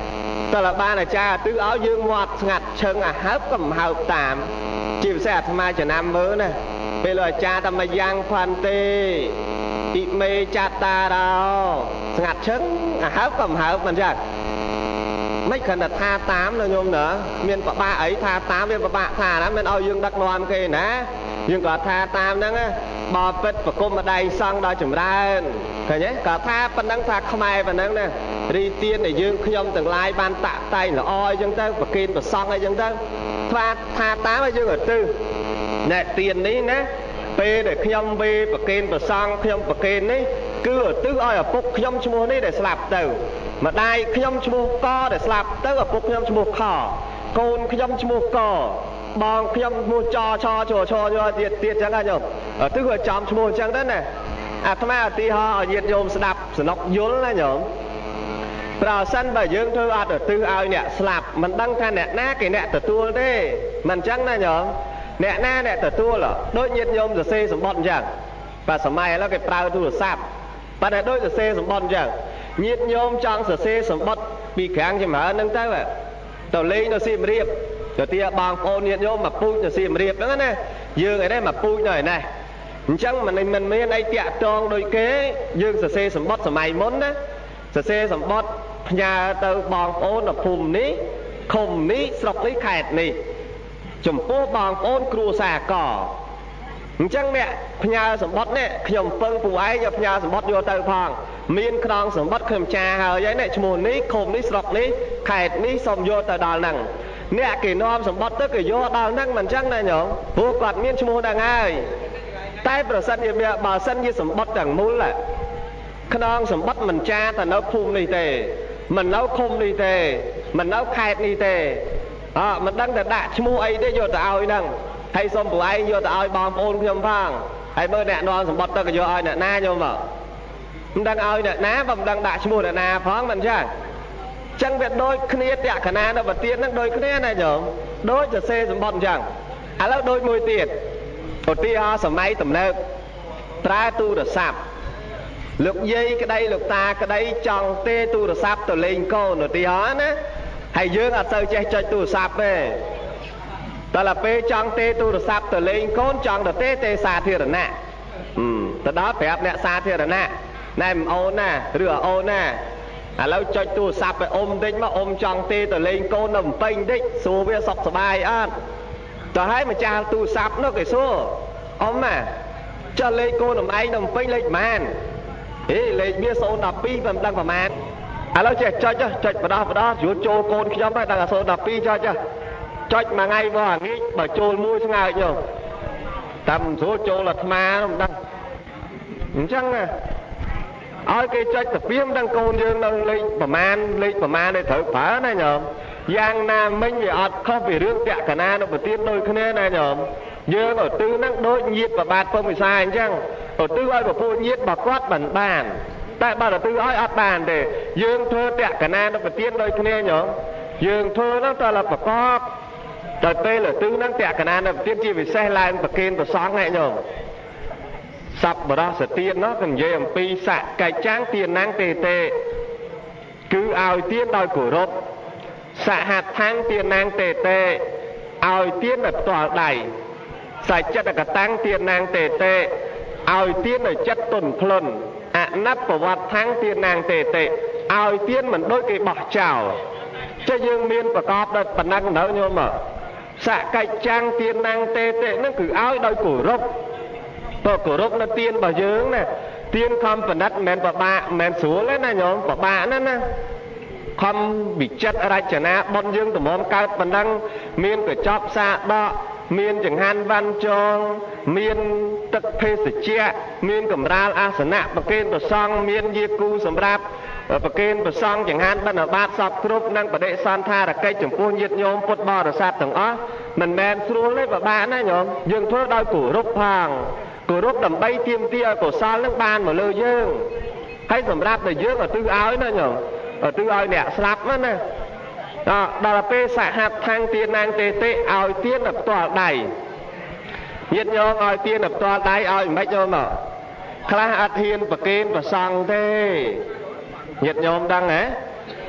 តើលបានអាចារ្យទិសឲ្យយើងមាត់ស្ងាត់ឈឹងអាហើបកំហើបតាមជាពិសេសអាត្មាចំណាំមើលណាពេលលោកអាចារ្យតាមយ៉ាងផាន់ទេអ៊ីមេចាត់តារោស្ងាត់ឈឹងអាហើបកំហើបមិនចឹងមិនគ្រាន់តែថាតាមណាញោមណាមានបបាក់អីថាតាមវាបបាក់ថាណាមិនឲ្យយើងដឹកនាំគេណាយើងក៏ថាតាមហ្នឹងបបិទ្ធប្រគុំម្ដាយសង្ឃដល់ចម្រើនឃើញទេក៏ថាប៉ុណ្ណឹងថាខ្មែរប៉ុណ្ណឹងណារីទៀនដែលយើងខ្ញុំទាំងឡាយបានតាក់តែងល្អអីចឹងទៅប្រគិនប្រសង់អីចឹងទៅថាតាមឲ្យយើងទៅអ្នកទៀននេះណាពេលដែលខ្ញុំវេប្រគិនប្រសង់ខ្ញុំប្រគិននេះគឺឧទ្ទិសឲ្យឪពុកខ្ញុំឈ្មោះនេះដែលស្លាប់ទៅម្ដាយខ្ញុំឈ្មោះកដែលស្លាប់ទៅឪពុកខ្ញុំឈ្មោះខកូនខ្ញុំឈ្មោះកបងខ្ញុំឈ្មោះចឆជទៀតចឹងណាញោមទិសក៏ចំឈ្មោះអញ្ចឹងទៅណាអាត្មាឧទាហរណ៍ឲ្យញាតិញោមស្ដាប់សនុកយល់ណាញោមប្រសិនបើយើងធ្វើអត់ឧទ្ទិសឲ្យអ្នកស្លាប់មិនដឹងថាអ្នកណាគេអ្នកទទួលទេមិនអញ្ចឹងណាញោមអ្នកណាអ្នកទទួលដូចញាតិញោមសរសេរសម្បត្តិអញ្ចឹងបាទសម័យឥឡូវគេប្រើទូរស័ព្ទបាទដូចសរសេរសម្បត្តិអញ្ចឹងញាតិញោមចង់សរសេរសម្បត្តិពីក្រាំងចម្រើនហ្នឹងទៅលេងនៅសៀមរាបទៅទីបងប្អូនញាតិញោមមកពូជនៅសៀមរាបហ្នឹងណាយើងឯនេះមកពូជនៅឯនេះអញ្ចឹងមិនមានអីតាក់ទងដូចគេយើងសរសេរសម្បត្តិសម័យមុនណាសរសេរសម្បត្តិផ្ញើទៅបងប្អូននៅភូមិនេះឃុំនេះស្រុកនេះខេត្តនេះចំពោះបងប្អូនគ្រួសារកអញ្ចឹងអ្នកផ្ញើសម្បត្តិនេះខ្ញុំពឹងពួកឯងយកផ្ញើសម្បត្តិយកទៅផងមានខ្នងសម្បត្តិខ្ញុំចាហើយនេះឈ្មោះនេះឃុំនេះស្រុកនេះខេត្តនេះសូមយកទៅដល់ហ្នឹងអ្នកគេនាំសម្បត្តិទៅគេយកដល់ហ្នឹងមិនអញ្ចឹងណាញោមព្រោះគាត់មានឈ្មោះហ្នឹងហើយតែប្រសិនជាបើសិនជាសម្បត្តិទាំងមូលខ្នងសម្បត្តិមិនចាទៅនៅភូមិនេះទេមិននៅឃុំនេះទេមិននៅខេត្តនេះទេមិនដឹងតែដាក់ឈ្មោះអីទេយកទៅឲ្យហ្នឹងហើយសូមពួកឯងយកទៅឲ្យបងប្អូនខ្ញុំផងហើយមើលអ្នកនាំសម្បត្តិទៅក៏យកឲ្យអ្នកណាញោមមកមិនដឹងឲ្យអ្នកណាបើមិនដឹងដាក់ឈ្មោះអ្នកណាផងមិនចឹងចឹងវាដូចគ្នាតក្កណានៅប្រទៀតហ្នឹងដូចគ្នាណាញោមដូចសរសេរសម្បត្តិអញ្ចឹងឥឡូវដូចមួយទៀតឧទាហរណ៍សម័យទំនើបប្រើទូរស័ព្ទលោកយាយក្តីលោកតាក្តីចង់ទេទូរស័ព្ទទៅលេងកូនឧទាហរណ៍ណាហើយយើងអត់ទៅចេះចុចទូរស័ព្ទទេតើឡាពេលចង់ទេទូរស័ព្ទទៅលេងកូនចង់ទៅទេសាធារណៈទៅដល់ប្រាប់អ្នកសាធារណៈណែអូនណាឬអូនណាឥឡូវចុចទូរស័ព្ទឲ្យអ៊ំតិចមកអ៊ំចង់ទេទៅលេងកូននៅបំពេញតិចសួរវាសុខសប្បាយអត់ទៅឲ្យម្ចាស់ទូរស័ព្ទនោះគេសួរអ៊ំណាចុះលេខកូនអំឯងនៅបំពេញលេខប៉ុន្មានលេខវា012មិនដឹងប្រមាណឥឡូវចេះចុចបដោះយួរចូលកូនខ្ញុំហើយដល់012ចុចមួយថ្ងៃមកអាងាយបើចូលមួយស្ងើចយកតាមស្រួលចូលអាត្មាមិនដឹងអញ្ចឹងណាឲ្យគេចុចទៅពីមិនដឹងកូនយើងនៅលេខប្រមាណដែលត្រូវប្រើណាញោមយ៉ាងណាមិញវាអត់ខុសពីរឿងតក្កណានៅប្រទៀតដូចគ្នាណាញោមយើងឧទ្ទិសហ្នឹងដូចញាតិប្របាទពុំវិសាអញ្ចឹងឧទ្ទិសឲ្យពពួកញាតិបើគាត់មិនបានតែបើឧទ្ទិសឲ្យអត់បានទេយើងធ្វើតក្កណានៅប្រទៀតដូចគ្នាញោមយើងធ្វើហ្នឹងតើប្រកបតែពេលឧទ្ទិសហ្នឹងតក្កណានៅប្រទៀតជាពិសេសឡើងប្រគិនប្រសងហ្នឹងញោមសពបរោះសទាននោះក៏និយាយអំពីសកិច្ចាំងទានាងទេគឺឲ្យទានដោយគោរពសហដ្ឋានទានាងទេឲ្យទានដោយផ្ទាល់ដៃសច្ចតកតាំងទានាងទេឲ្យទានដោយចិត្តទន់ភ្លន់អនត្តប្រវត្តិថាំងទានាងទេឲ្យទានមិនដូចគេបោះចោលចេះយើងមានប្រកបដោយប៉ុណ្ណឹងទៅញោមសកិច្ចាំងទានាងទេហ្នឹងគឺឲ្យដោយគោរពព្រោះគោរពនៅទានរបស់យើងណាទានខំបណ្ឌិតមិនមែនបបាក់មិនមែនស្រួលទេណាញោមបបាក់ណាខំវិចិត្ររចនាបនយើងតម្រាំកើតប៉ុណ្ណឹងមានកញ្ចប់សាដកមានចង្ហាន់វ៉ាន់ចងមានទឹកភេសជ្ជៈមានកម្រាលអាសនៈប្រគេនប្រសង់មានយាគូសម្រាប់ប្រគេនប្រសង់ចង្ហាន់បិណ្ឌបាតសពគ្រប់និងបដិសន្ធារកិច្ចចំពោះញាតិញោមពុទ្ធបរិស័ទទាំងអស់មិនមែនស្រួលទេពិបាកណាញោមយើងធ្វើដោយគោរពផងគោរពដើម្បីទាមទារឲ្យកុសលនឹងបានមកលើយើងហើយសម្រាប់តែយើងឧទ្ទិសឲ្យណាញោមឧទ្ទិសឲ្យអ្នកស្លាប់ណាដល់ពេលសហដ្ឋានទានាងទេឲ្យទានដល់ផ្ទាល់ដៃញាតិញោមឲ្យទានដល់ផ្ទាល់ដៃឲ្យមិនញោមខ្លះអត់ហ៊ានប្រគេនប្រសង់ទេញាតិញោមដឹងហ៎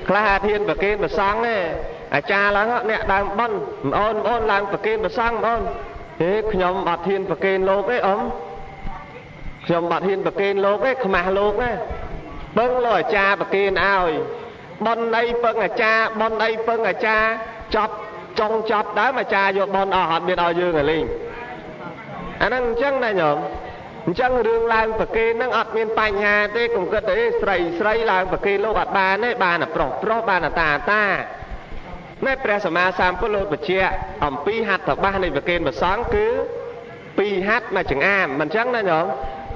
ខ្លះធានប្រគេនប្រសង់ទេអាចារ្យឡើងអ្នកដើមបន់អូនឡើងប្រគេនប្រសង់អូនហេខ្ញុំអត់ធានប្រគេនលោកទេអ៊ំខ្ញុំអត់ធានប្រគេនលោកទេខ្មាស់លោកទេពឹងលោកអាចារ្យប្រគេនឲ្យបន់អីពឹងអាចារ្យបន់អីពឹងអាចារ្យចាប់ចង់ចាប់ដើមអាចារ្យយកបន់អស់អត់មានឲ្យយើងទេលេងអាហ្នឹងអញ្ចឹងណាញោមអញ្ចឹងរឿងឡើងប្រគេនហ្នឹងអត់មានបញ្ហាទេកុំគិតទេស្រីឡើងប្រគេនលោកអត់បានទេបានតែប្រុសបានតែតានេះព្រះសម្មាសម្ពុទ្ធលោកបញ្ជាក់អំពីហត្ថបាសនៃប្រគេនព្រះសង្ឃគឺ2ហត្ថមួយចង្អាមមិនអញ្ចឹងណាញោម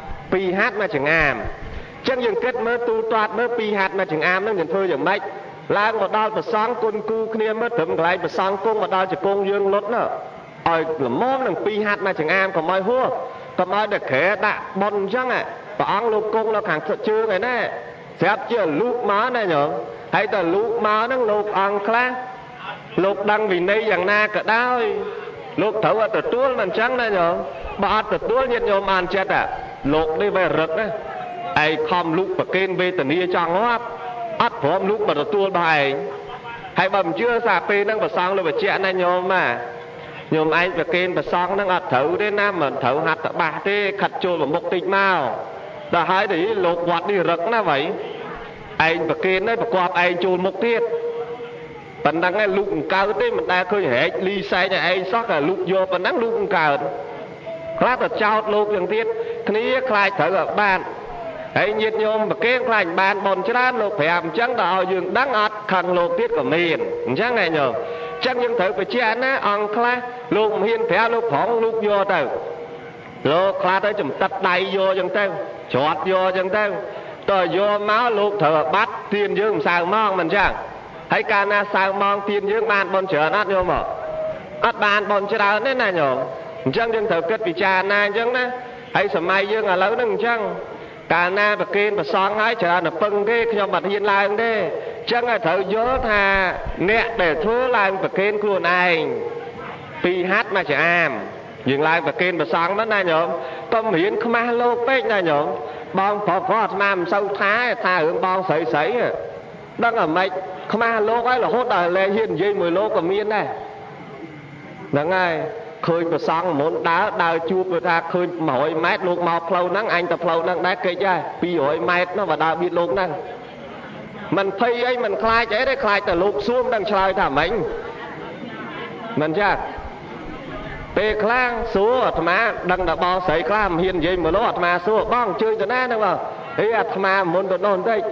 2ហត្ថមួយចង្អាមអញ្ចឹងយើងគិតមើលទូទាត់មើល2ហត្ថមួយចង្អាមហ្នឹងយើងធ្វើយ៉ាងម៉េចឡើងមកដល់ព្រះសង្ឃគុណគូគ្នាមើលត្រឹមកន្លែងព្រះសង្ឃគង់មកដល់ជង្គង់យើងលុតណាឲ្យល្មមនឹង2ហត្ថមួយចង្អាមកុំឲ្យហួសកុំឲ្យតែក្រែដាក់បន់អញ្ចឹងព្រះអង្គលោកគង់នៅខាងជើងឯណាស្រាប់ជាលូកមកណាញោមហើយតែលូកមកហ្នឹងលោកអង្គខ្លះលោកដឹងវិន័យយ៉ាងណាក៏ដោយលោកត្រូវតែទទួលមិនអញ្ចឹងណាញោមបើអត់ទទួលញាតិញោមបានចិត្តលោកនេះវារឹកណាឯងខំលូកប្រគេនវេទនាចង់ងាប់អត់ព្រមលូកមកទទួលរបស់ឯងហើយបើមិនជឿថាពេលហ្នឹងប្រសងលោកបច្ចៈណាញោមញោមឯងប្រគេនប្រសងហ្នឹងអត់ត្រូវទេណាមិនត្រូវហត្ថបាសទេខិតចូលមុខតិចមកដល់ហើយទៅលោកវត្តនេះរឹកណាស់vậyឯងប្រគេនទៅប្រកបឯងចូលមុខទៀតប៉ុណ្ណឹងឯងលូកអង្កើតទេមិនដែលឃើញហែកលីសែងឲ្យឯងសោះតែលូកយកប៉ុណ្ណឹងលូកអង្កើតខ្លះទៅចោតលោកយ៉ាងទៀតគ្នាខ្លាចត្រូវឲ្យបានហើយញាតិញោមប្រគេនខ្លាចបានបនច្រើនលោកប្រាប់អញ្ចឹងដល់ឲ្យយើងដឹងអត់ខឹងលោកទៀតក៏មានអញ្ចឹងឯងញោមអញ្ចឹងយើងត្រូវបញ្ជាក់ណាអង្គខ្លះលោកមិនហ៊ានប្រាប់លោកប្រងលោកយកទៅលោកខ្លះទៅចំតិតដៃយកអញ្ចឹងទៅច្រត់យកអញ្ចឹងទៅតើយកមកលោកត្រូវបាត់ទៀនយើងមិនសៅម៉ងមិនអញ្ចឹងហើយកាលណាសៅម៉ងទៀនយើងបានបនច្រើនអត់ញោមអត់បានបនច្រើនទេណាញោមអញ្ចឹងយើងត្រូវគិតពិចារណាអញ្ចឹងណាហើយសម័យយើងឥឡូវហ្នឹងអញ្ចឹងកាលណាប្រគេនប្រសងហើយច្រើនតែពឹងគេខ្ញុំអត់ហ៊ានឡើងទេអញ្ចឹងត្រូវយល់ថាអ្នកដែលធ្វើឡើងប្រគេនខ្លួនឯង2ហត្ថមួយចង្អាមយើងឡើងប្រគេនប្រសងហ្នឹងណាញោមកុំរៀនខ្មាស់លោកពេកណាញោមបងប្រុសអាត្មាមិនសូវថារឿងបងស្រីដឹងអាម៉េចខ្មាស់លោកហើយរហូតដល់លែងហ៊ាននិយាយមួយលោកក៏មានដែរហ្នឹងហើយឃើញប្រសងមុនដើរជួបគាត់ថាឃើញ100ម៉ែត្រលោកមកផ្លូវហ្នឹងអញទៅផ្លូវហ្នឹងដែរកិច្ចហើយ200ម៉ែត្រនោះបើដើរបៀតលោកហ្នឹងមិនភ័យអីមិនខ្លាចអីទេខ្លាចតែលោកសួមដឹងឆ្លើយថាម៉េចមិនចាពេលខ្លះសួរអាត្មាដឹងតែបងស្រីខ្លះមិនហ៊ាននិយាយមកលោកអាត្មាសួរបងអញ្ជើញទៅណាហ្នឹងបងហេអាត្មាមុនទៅនោះបន្តិច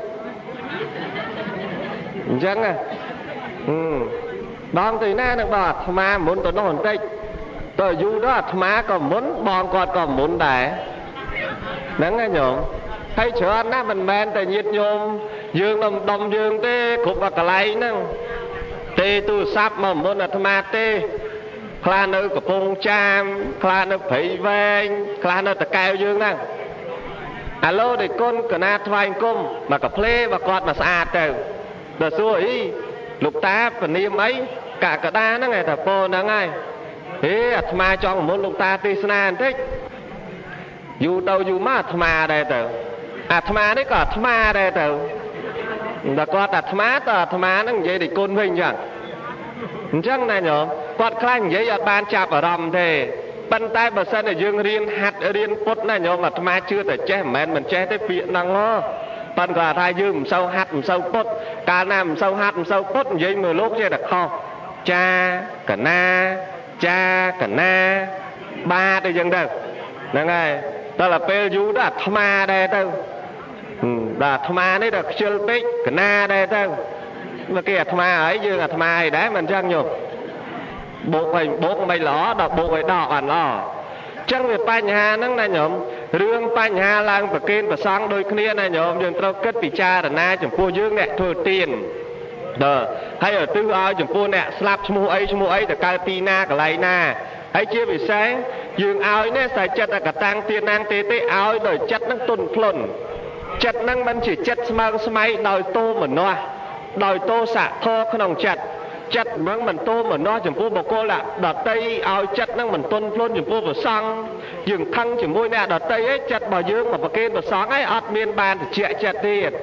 អញ្ចឹងបងទៅណាហ្នឹងបងអាត្មាមុនទៅនោះបន្តិចតើយូរដល់អាត្មាក៏មុនបងគាត់ក៏មុនដែរហ្នឹងណាញោមហើយច្រើនណាស់មិនមែនតែញាតិញោមយើងដុំយើងទេគ្រប់កន្លែងហ្នឹងទេទូរស័ព្ទមកមុនអាត្មាទេខ្លះនៅកំពង់ចាមខ្លះនៅព្រៃវែងខ្លះនៅតកែវយើងហ្នឹងអាឡូដេគុណកណាថ្វាយអង្គមមកកាផ្លេបើគាត់មកស្អាតទៅដល់សួរអីលោកតាពនាមអីកដាហ្នឹងឯងថាពោហ្នឹងហើយហេអាត្មាចង់មុនលោកតាទេសនាបន្តិចយូរទៅយូរមកអាត្មាដែរទៅអាត្មានេះក៏អាត្មាដែរទៅដល់គាត់អាត្មាតើអាត្មាហ្នឹងនិយាយដូចគុណវិញអញ្ចឹងណាញោមគាត់ខ្លាចនិយាយអត់បានចាប់អារម្មណ៍ទេប៉ុន្តែបើសិនតែយើងរៀនហាត់រៀនពុតណាញោមអាត្មាជឿតែចេះមិនចេះទេពាក្យហ្នឹងប៉ុន្តែគាត់ថាយើងមិនសូវហាត់មិនសូវពុតកាលណាមិនសូវហាត់មិនសូវពុតនិយាយមើលលោកចេះតែខុសចាកណាចាកណាបាទអីចឹងទៅហ្នឹងហើយដល់ពេលយូរដល់អាត្មាដែរទៅដល់អាត្មានេះដល់ខ្ជិលពេកកណាដែរទៅមកគេអាត្មាហើយយើងអាត្មាអីដែរមិនអញ្ចឹងញោមបោកឲ្យបោកមិនល្អដល់បោកឲ្យដកអត់ល្អអញ្ចឹងវាបញ្ហាហ្នឹងណាញោមរឿងបញ្ហាឡើងប្រគេនប្រសង់ដូចគ្នាណាញោមយើងត្រូវគិតពិចារណាចំពោះយើងអ្នកធ្វើទានដល់ហើយឧទ្ទិសឲ្យចំពោះអ្នកស្លាប់ឈ្មោះអីទៅកើតទីណាកន្លែងណាហើយជាពិសេសយើងឲ្យនេះតែចិត្តកតាំងទានណាងទេឲ្យដោយចិត្តហ្នឹងទុនភ្លុនចិត្តហ្នឹងមិនជាចិត្តស្មើស្មៃដោយទោមនោះដោយទោសៈធរក្នុងចិត្តហ្នឹងមិនទោមនោះចំពោះបុគ្គលដតីឲ្យចិត្តហ្នឹងមិនទុនភ្លុនចំពោះព្រះសង្ឃយើងខឹងជាមួយអ្នកដតីឯងចិត្តរបស់យើងមកប្រគេនព្រះសង្ឃឯងអត់មានបានត្រជាក់ចិត្តទៀត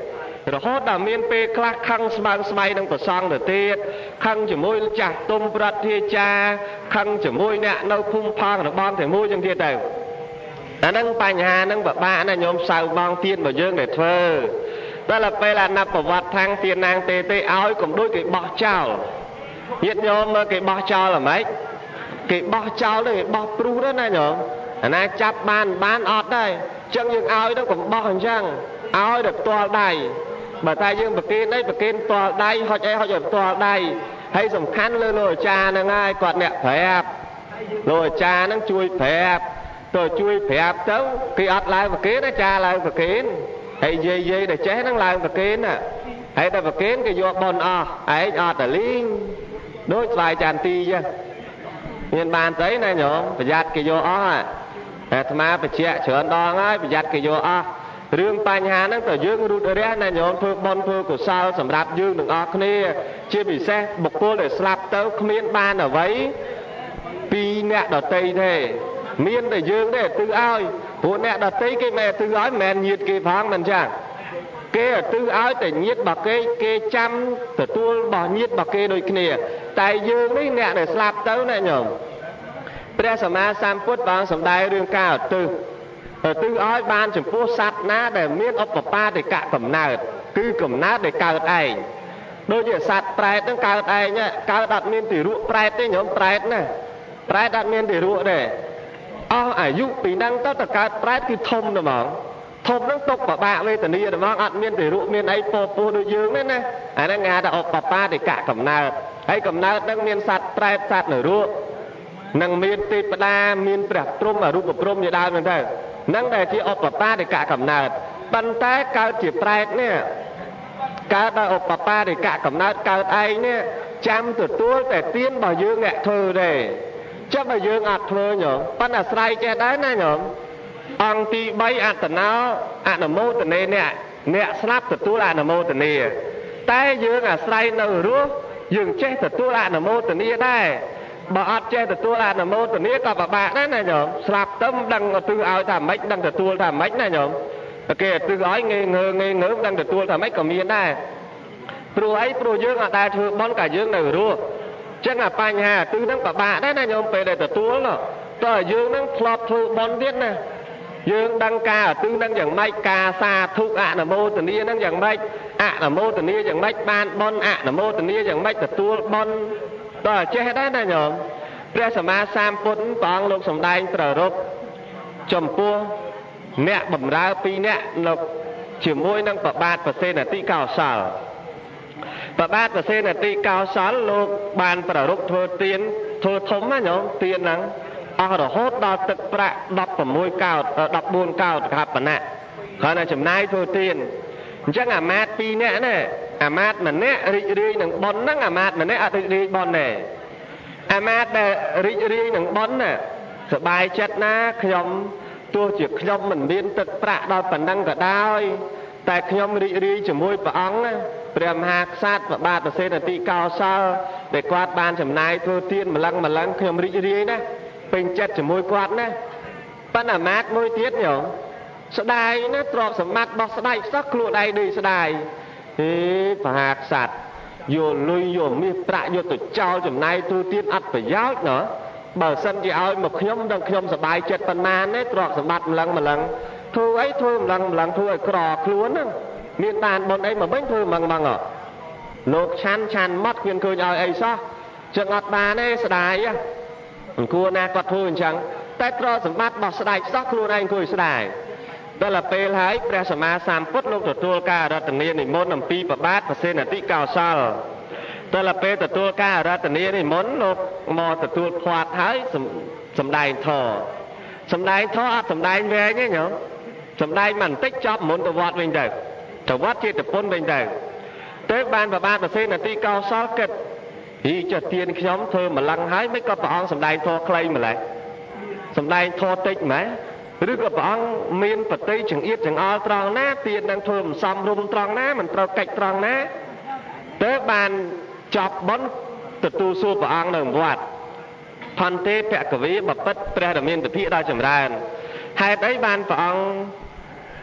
រហូតដល់មានពេលខ្លះខឹងស្បើងស្បៃនឹងប្រសងទៅទៀតខឹងជាមួយចាស់ទុំប្រតិចាខឹងជាមួយអ្នកនៅភូមិផងរបងតែមួយចឹងទៀតទៅអាហ្នឹងបញ្ហាហ្នឹងពិបាកណាស់ញោមសៅបងទៀនរបស់យើងដែលធ្វើដល់ពេលអាណប្រវត្តិທາງទៀនណាងទេឲ្យកុំដូចគេបោះចោលញាតិញោមមើលគេបោះចោលអ្ម៉េចគេបោះចោលទៅគេបោះព្រុសទៅណាញោមអាណាចាប់បានអត់ដែរចឹងយើងឲ្យទៅកុំបោះអញ្ចឹងឲ្យទៅផ្ទាល់ដៃបើតែយើងប្រគេនអីប្រគេនផ្ទាល់ដៃហុចអីហុចឲ្យផ្ទាល់ដៃហើយសំខាន់លើលោកអាចារ្យហ្នឹងហើយគាត់អ្នកប្រាប់លោកអាចារ្យហ្នឹងជួយប្រាប់ទៅជួយប្រាប់ទៅគេអត់ឡើងប្រគេនអាចារ្យឡើងប្រគេនហើយយាយដែលចេះហ្នឹងឡើងប្រគេនហើយដល់ប្រគេនគេយកបនអស់ឯងអត់តលីងដូចស្វាយចន្ទទីចឹងមានបានស្អីណាញោមប្រយ័ត្នគេយកអស់អាត្មាបញ្ជាក់ច្រើនដងហើយប្រយ័ត្នគេយកអស់រឿងបញ្ហាហ្នឹងតើយើងរូតរះណាញោមធ្វើបន់ធ្វើកុសលសម្រាប់យើងទាំងអស់គ្នាជាពិសេសបុគ្គលដែលស្លាប់ទៅគ្មានបានអ្វីពីអ្នកដតីទេមានតែយើងទេទិឲ្យព្រោះអ្នកដតីគេមិនទិឲ្យមិនមែនញាតគេផងមិនចឹងគេទិឲ្យតែញាតរបស់គេចាំទទួលរបស់ញាតរបស់គេដូចគ្នាតែយើងនេះអ្នកដែលស្លាប់ទៅណាញោមព្រះសម្មាសម្ពុទ្ធបានសម្ដែងរឿងការឧទ្ទិសឲ្យបានចំពោះសត្វណាដែលមានឧបបាទិកកំណើតគឺកំណើតដែលកើតឯងដូចជាសត្វប្រែតហ្នឹងកើតឯងកើតអត់មានទីរក់ប្រែតទេញោមប្រែតណាប្រែតអត់មានទីរក់ទេអស់អាយុពីហ្នឹងទៅកើតប្រែតគឺធំតែហ្មងធំហ្នឹងទុកប្របាក់វេទនាតែហ្មងអត់មានទីរក់មានអីពោពោះដូចយើងទេណាអាហ្នឹងគេហៅថាឧបបាទិកកំណើតហើយកំណើតហ្នឹងមានសត្វប្រែតសត្វនរកនឹងមានទេពតាមានព្រះព្រំអរូបព្រំជាដើមហ្នឹងទៅនឹងដែលជាឧបបាទិកកំណើតប៉ុន្តែកើតជាប្រែតនេះកើតដោយឧបបាទិកកំណើតកើតឯងនេះចាំទទួលតែទានរបស់យើងអ្នកធ្វើទេចាំបើយើងអត់ធ្វើញោមប៉ុន្តែអាស្រ័យចេះដែរណាញោមអង្គទី3អត្តនោអនុមោទនេអ្នកស្លាប់ទទួលអនុមោទនាតែយើងអាស្រ័យនៅរស់យើងចេះទទួលអនុមោទនាដែរបើអត់ចេះទទួលអនុមោទនាក៏ពិបាកដែរណាញោមស្លាប់ទៅមិនដឹងឧទ្ទិសឲ្យថាម៉េចដឹងទទួលថាម៉េចណាញោមតែគេឧទ្ទិសឲ្យងើមិនដឹងទទួលថាម៉េចក៏មានដែរព្រោះអីព្រោះយើងអត់ដែលធ្វើបន់ក៏យើងនៅរស់ចឹងអាបញ្ហាឧទ្ទិសហ្នឹងពិបាកដែរណាញោមពេលដែលទទួលតើយើងហ្នឹងធ្លាប់ធ្វើបន់ទៀតណាយើងដឹងការឧទ្ទិសហ្នឹងយ៉ាងម៉េចការសាធុអនុមោទនាហ្នឹងយ៉ាងម៉េចអនុមោទនាយ៉ាងម៉េចបានបន់អនុមោទនាយ៉ាងម៉េចទទួលបន់តើចេះដែរណាញោមព្រះសម្មាសម្ពុទ្ធព្រះអង្គលោកសម្ដែងប្ររពចំពោះអ្នកបម្រើ2នាក់លោកជាមួយនឹងប្របាទប្រសេនតិកោសលប្របាទប្រសេនតិកោសលលោកបានប្ររពធ្វើទានធ្វើធំណាញោមទានហ្នឹងអស់រហូតដល់ទឹកប្រាក់16កោដ14កោដកបណៈគ្រាន់តែចំណាយធ្វើទានអញ្ចឹងអាមាត្យ2នាក់ណាអាមាត្យម្នាក់រីករាយនឹងបុណ្យហ្នឹងអាមាត្យម្នាក់អត់រីករាយបុណ្យទេអាមាត្យដែលរីករាយនឹងបុណ្យណាសប្បាយចិត្តណាខ្ញុំទោះជាខ្ញុំមិនមានទឹកប្រាក់ដល់ប៉ុណ្ណឹងក៏ដោយតែខ្ញុំរីករាយជាមួយព្រះអង្គណាព្រះមហាក្សត្រប្របាទប្រសេនតិកោសលដែលគាត់បានចំណាយធ្វើទានម្លឹងខ្ញុំរីករាយណាពេញចិត្តជាមួយគាត់ណាប៉ុន្តែអាមាត្យមួយទៀតញោមស្ដាយណាទ្រព្យសម្បត្តិរបស់ស្ដាយសោះខ្លួនឯងដូចស្ដាយមហាក្សត្រយកលុយយកមាសប្រាក់យកទៅចោលចំណាយទូទានអត់ប្រយោជន៍ណាបើសិនជាឲ្យមកខ្ញុំដល់ខ្ញុំសប្បាយចិត្តប៉ុន្មានទេទ្រព្យសម្បត្តិម្លឹងធ្វើអីធ្វើម្លឹងធ្វើឲ្យក្រខ្លួនហ្នឹងមានបានបុណ្យអីមកវិញធ្វើម្លឹងលោកឆាន់ម៉ត់គ្មានឃើញឲ្យអីសោះចឹងអត់បានទេស្ដាយអង្គគួរណាគាត់ធ្វើអញ្ចឹងតែទ្រព្យសម្បត្តិរបស់ស្ដាយសោះខ្លួនឯងអង្គុយស្ដាយដល់ពេលហើយព្រះសម្មាសម្ពុទ្ធលោកទទួលការអារាធនានិមន្តអំពីប្របាទប្រសេនតិកោសលដល់ពេលទទួលការអារាធនានិមន្តលោកមកទទួលផ្ាត់ហើយសំដែងធម៌អត់សំដែងវែងទេញោមសំដែងមិនបន្តិចចប់មុនទៅវត្តវិញទៅវត្តចេតពុនវិញទៅបានប្របាទប្រសេនតិកោសលគិតចុះទានខ្ញុំធ្វើម្លឹងហើយមិនក៏ព្រះអង្គសំដែងធម៌ខ្លីម្ល៉េះសំដែងធម៌តិចម៉េចឬក៏ព្រះអង្គមានបតីចង្អៀតចង្អល់ត្រង់ណាទាននឹងធ្វើមិនសមរម្យត្រង់ណាមិនត្រូវកិច្ចត្រង់ណាទៅបានចប់បុណ្យទទួលសួរព្រះអង្គនៅវត្តផន្តេភគវីបពិតព្រះរាមាភិក្ខដល់ចម្រើនហេតុអីបានព្រះអង្គ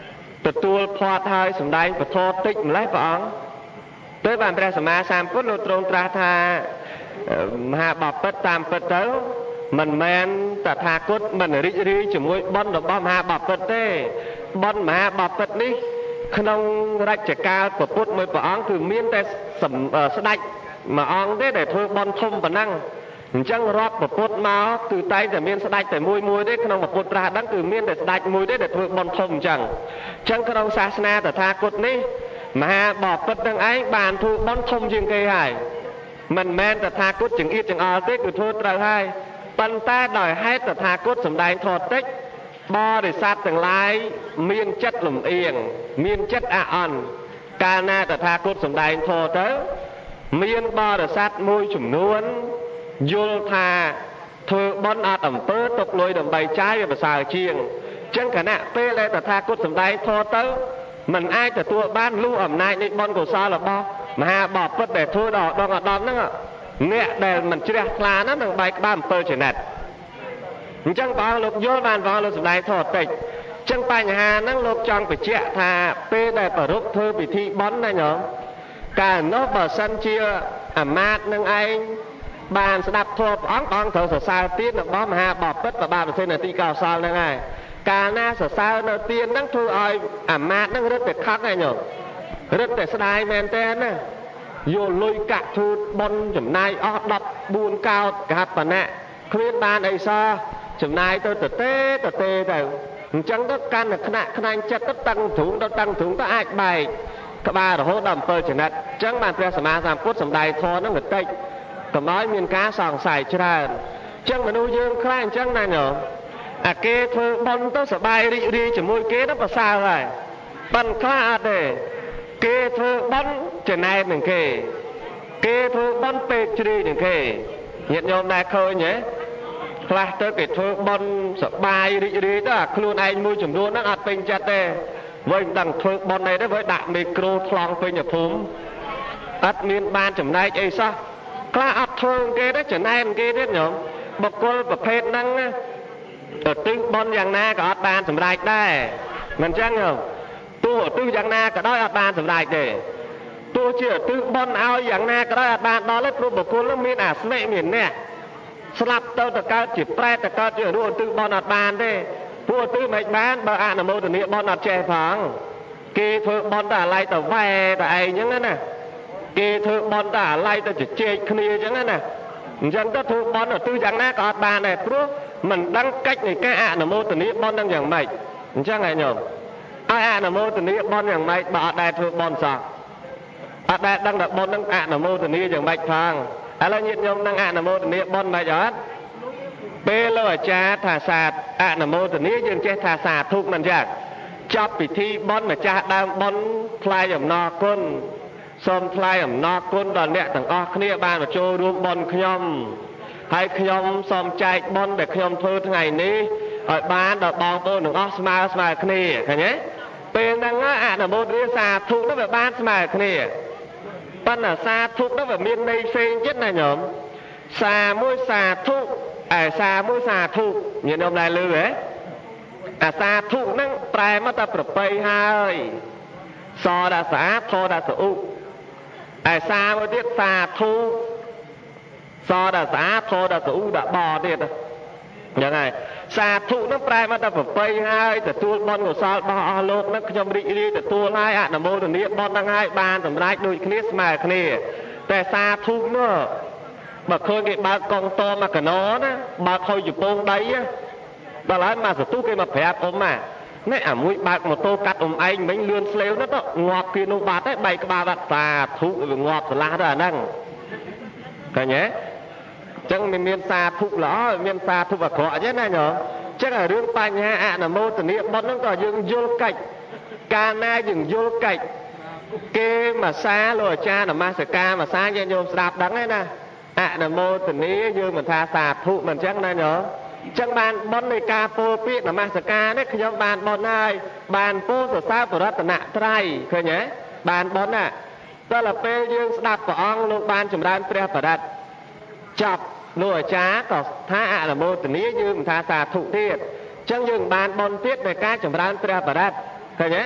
ទទួលផាត់ហើយសម្ដែងពធតិចម្លេះព្រះអង្គទៅបានព្រះសម្មាសម្ពុទ្ធលោកទ្រង់ត្រាស់ថាមហាបពិតតាមពិតទៅមិនមែនតថាគតមិនរីករាយជាមួយបុណ្យរបស់មហាបពិតទេបុណ្យមហាបពិតនេះក្នុងរជ្ជកាលពុទ្ធមួយព្រះអង្គគឺមានតែស្ដេចមួយអង្គទេដែលធ្វើបុណ្យធំប៉ុណ្ណឹងអញ្ចឹងរាប់ពុទ្ធមកគឺតែងតែមានស្ដេចតែមួយទេក្នុងពុទ្ធត្រាស់ដឹងគឺមានតែស្ដេចមួយទេដែលធ្វើបុណ្យធំអញ្ចឹងក្នុងសាសនាតថាគតនេះមហាបពិតទាំងឯងបានធ្វើបុណ្យធំជាងគេហើយមិនមែនតថាគតចង្អៀតចង្អល់ទេគឺធ្វើត្រូវហើយប៉ុន្តែដោយហេតុតថាគតសម្ដែងធម៌តិចបរិស័ទទាំងឡាយមានចិត្តលំអៀងមានចិត្តអាអន់កាលណាតថាគតសម្ដែងធម៌ទៅមានបរិស័ទមួយចំនួនយល់ថាធ្វើបុណ្យអត់អំពើទុកលុយដើម្បីចាយវាប្រសើរជាងចឹងគណៈពេលដែលតថាគតសម្ដែងធម៌ទៅមិនអាចទទួលបានលុះអំណាចនៃបុណ្យកុសលរបស់មហាបពិតដែលធ្វើដល់ដងអដំហ្នឹងអ្នកដែលមិនជ្រះថ្លាហ្នឹងនឹងបែកក្បាល7ចនិតអញ្ចឹងបងលោកយល់បានបងលោកសម្ដែងធម៌តិចចឹងបញ្ហាហ្នឹងលោកចង់បញ្ជាក់ថាពេលដែលប្រពធ្វើពិធីបុណ្យណាញោមកាលនោះបើសិនជាអាមាត្យនឹងឯងបានស្ដាប់ធម៌ព្រះអង្គត្រូវសរសើរទានរបស់មហាបពិតបាទប្រសិទ្ធទីកោសលហ្នឹងហើយកាលណាសរសើរនៅទានហ្នឹងធ្វើឲ្យអាមាត្យហ្នឹងរឹតតែខឹងហើយញោមរឹតតែស្ដាយមែនតើណាយកលុយកាក់ធ្វើបុណ្យចំណាយអស់14កោដកហបណៈគ្មានបានអីសោះចំណាយទៅទៅអញ្ចឹងទៅកាន់តែខ្នាក់ខ្នាញ់ចិត្តទៅតឹងទ្រូងទៅអាចបែកក្បាលរហូតដល់7ចនិតអញ្ចឹងបានព្រះសម្មាសម្ពុទ្ធសម្ដែងធម៌ហ្នឹងបន្តិចកុំឲ្យមានការសង្ស័យច្រើនអញ្ចឹងមនុស្សយើងខ្លះអញ្ចឹងណាញោមអាគេធ្វើបុណ្យទៅសប្បាយរីករាយជាមួយគេទៅប្រសើរហើយប៉ុន្តែខ្លះអត់ទេគេធ្វើបុណ្យចំណែកនឹងគេធ្វើបុណ្យពេកជ្រីនឹងគេញាតិញោមដែរឃើញទេខ្លះទៅគេធ្វើបុណ្យសប្បាយរីករាយទៅអាខ្លួនឯងមួយចំនួនហ្នឹងអត់ពេញចិត្តទេវិញមិនដឹងធ្វើបុណ្យអីទេវិញដាក់មីក្រូថ្លង់ពេញភូមិអត់មានបានចំណែកអីសោះខ្លះអត់ធ្វើគេទេចំណែកគេទៀតញោមបុគ្គលប្រភេទហ្នឹងទៅទិញបុណ្យយ៉ាងណាក៏អត់បានសម្រេចដែរមិនអញ្ចឹងញោមទោះទិញយ៉ាងណាក៏ដោយអត់បានសម្រេចទេទោះជាទិញបុណ្យឲ្យយ៉ាងណាក៏ដោយអត់បានដល់ទេព្រោះបុគ្គលនឹងមានអាស្នេហ៍មានអ្នកស្លាប់ទៅកើតជាប្រែតទៅកើតជារស់ទិញបុណ្យអត់បានទេព្រោះទិញមិនបានបើអនុមោទនាបុណ្យអត់ចេះផងគេធ្វើបុណ្យតែអាឡ័យទៅវ៉ែតែឯងអញ្ចឹងណាគេធ្វើបុណ្យតែអាឡ័យទៅជជែកគ្នាអញ្ចឹងណាអញ្ចឹងទៅធ្វើបុណ្យទៅទិញយ៉ាងណាក៏អត់បានដែរព្រោះមិនដឹងកិច្ចនៃការអនុមោទនាបុណ្យនឹងយ៉ាងម៉េចអញ្ចឹងឯងញោមឲ្យអនុមោទនាបុណ្យយ៉ាងម៉េចបើអត់ដែរធ្វើបុណ្យសោះអត់ដែរដឹងថាបុណ្យនឹងអនុមោទនាយ៉ាងម៉េចផងឥឡូវញាតិញោមនឹងអនុមោទនាបុណ្យមិនអត់ពេលលោកអាចារ្យថាសាទអនុមោទនាយើងចេះថាសាធុមិនចឹងចប់ពិធីបុណ្យម្ចាស់ដើមបុណ្យថ្លែងអំណរគុណសូមថ្លែងអំណរគុណដល់អ្នកទាំងអស់គ្នាបានមកចូលរួមបុណ្យខ្ញុំហើយខ្ញុំសូមចែកបុណ្យដែលខ្ញុំធ្វើថ្ងៃនេះឲ្យបានដល់បងប្អូនទាំងអស់ស្មើគ្នាឃើញទេពេលហ្នឹងអនុមោទនាសាធុនោះវាបានស្មើគ្នាប៉ុន្តែសាធុនោះវាមានន័យផ្សេងទៀតណាញោមសាមួយសាធុសាមួយសាធុញាតិញោមដែរឮទេអាសាធុហ្នឹងប្រែមកតែប្របីហើយសដាក់សាធដាក់សុឯសាមួយទៀតសាធុសដាក់សាធដាក់សុដាក់បទៀតយ៉ាងហើយសាធុនឹងប្រែមកតែប្របីហើយទទួលបុណ្យកុសលរបស់អស់លោកនឹងខ្ញុំរីករាយទទួលហើយអនុមោទនាបុណ្យនឹងហើយបានសម្រេចដូចគ្នាស្មើគ្នាតែសាធុនោះបើឃើញគេបើកកងតមកកណោណាបើកខុយជពងដីដល់ហើយមកសទុះគេមកប្រាប់អ៊ំនេះអាមួយបើកម៉ូតូកាត់ឯងមិញលឿនស្លេវទៅងាប់គេនោះបាត់ហើយបែកក្បាលបាត់សាធុវាងាប់ឆ្លាស់ទៅអាហ្នឹងឃើញទេចឹងមានសាធុល្អមានសាធុអាក្រក់ទេណាញោមចឹងរឿងបញ្ហាអនុមោទនាបុណ្យហ្នឹងក៏យើងយល់កិច្ចកាលណាយើងយល់កិច្ចគេមកសាលោកអាចារ្យនមស្ការមកសាញាតិញោមស្ដាប់ដឹងទេណាអនុមោទនាយើងមិនថាសាធុមិនចឹងណាញោមចឹងបានបុណ្យនៃការពោលពាក្យនមស្ការនេះខ្ញុំបានបុណ្យហើយបានពោលសរសើរបរតនត្រ័យឃើញទេបានបុណ្យណាដល់ពេលយើងស្ដាប់ព្រះអង្គលោកបានចម្រើនព្រះបរិត្តចប់លោកអាចារ្យក៏ថាអនុមោទនាយើងមិនថាសាធុទៀតអញ្ចឹងយើងបានបុណ្យទៀតនៃការចម្រើនព្រះបរិត្តឃើញទេ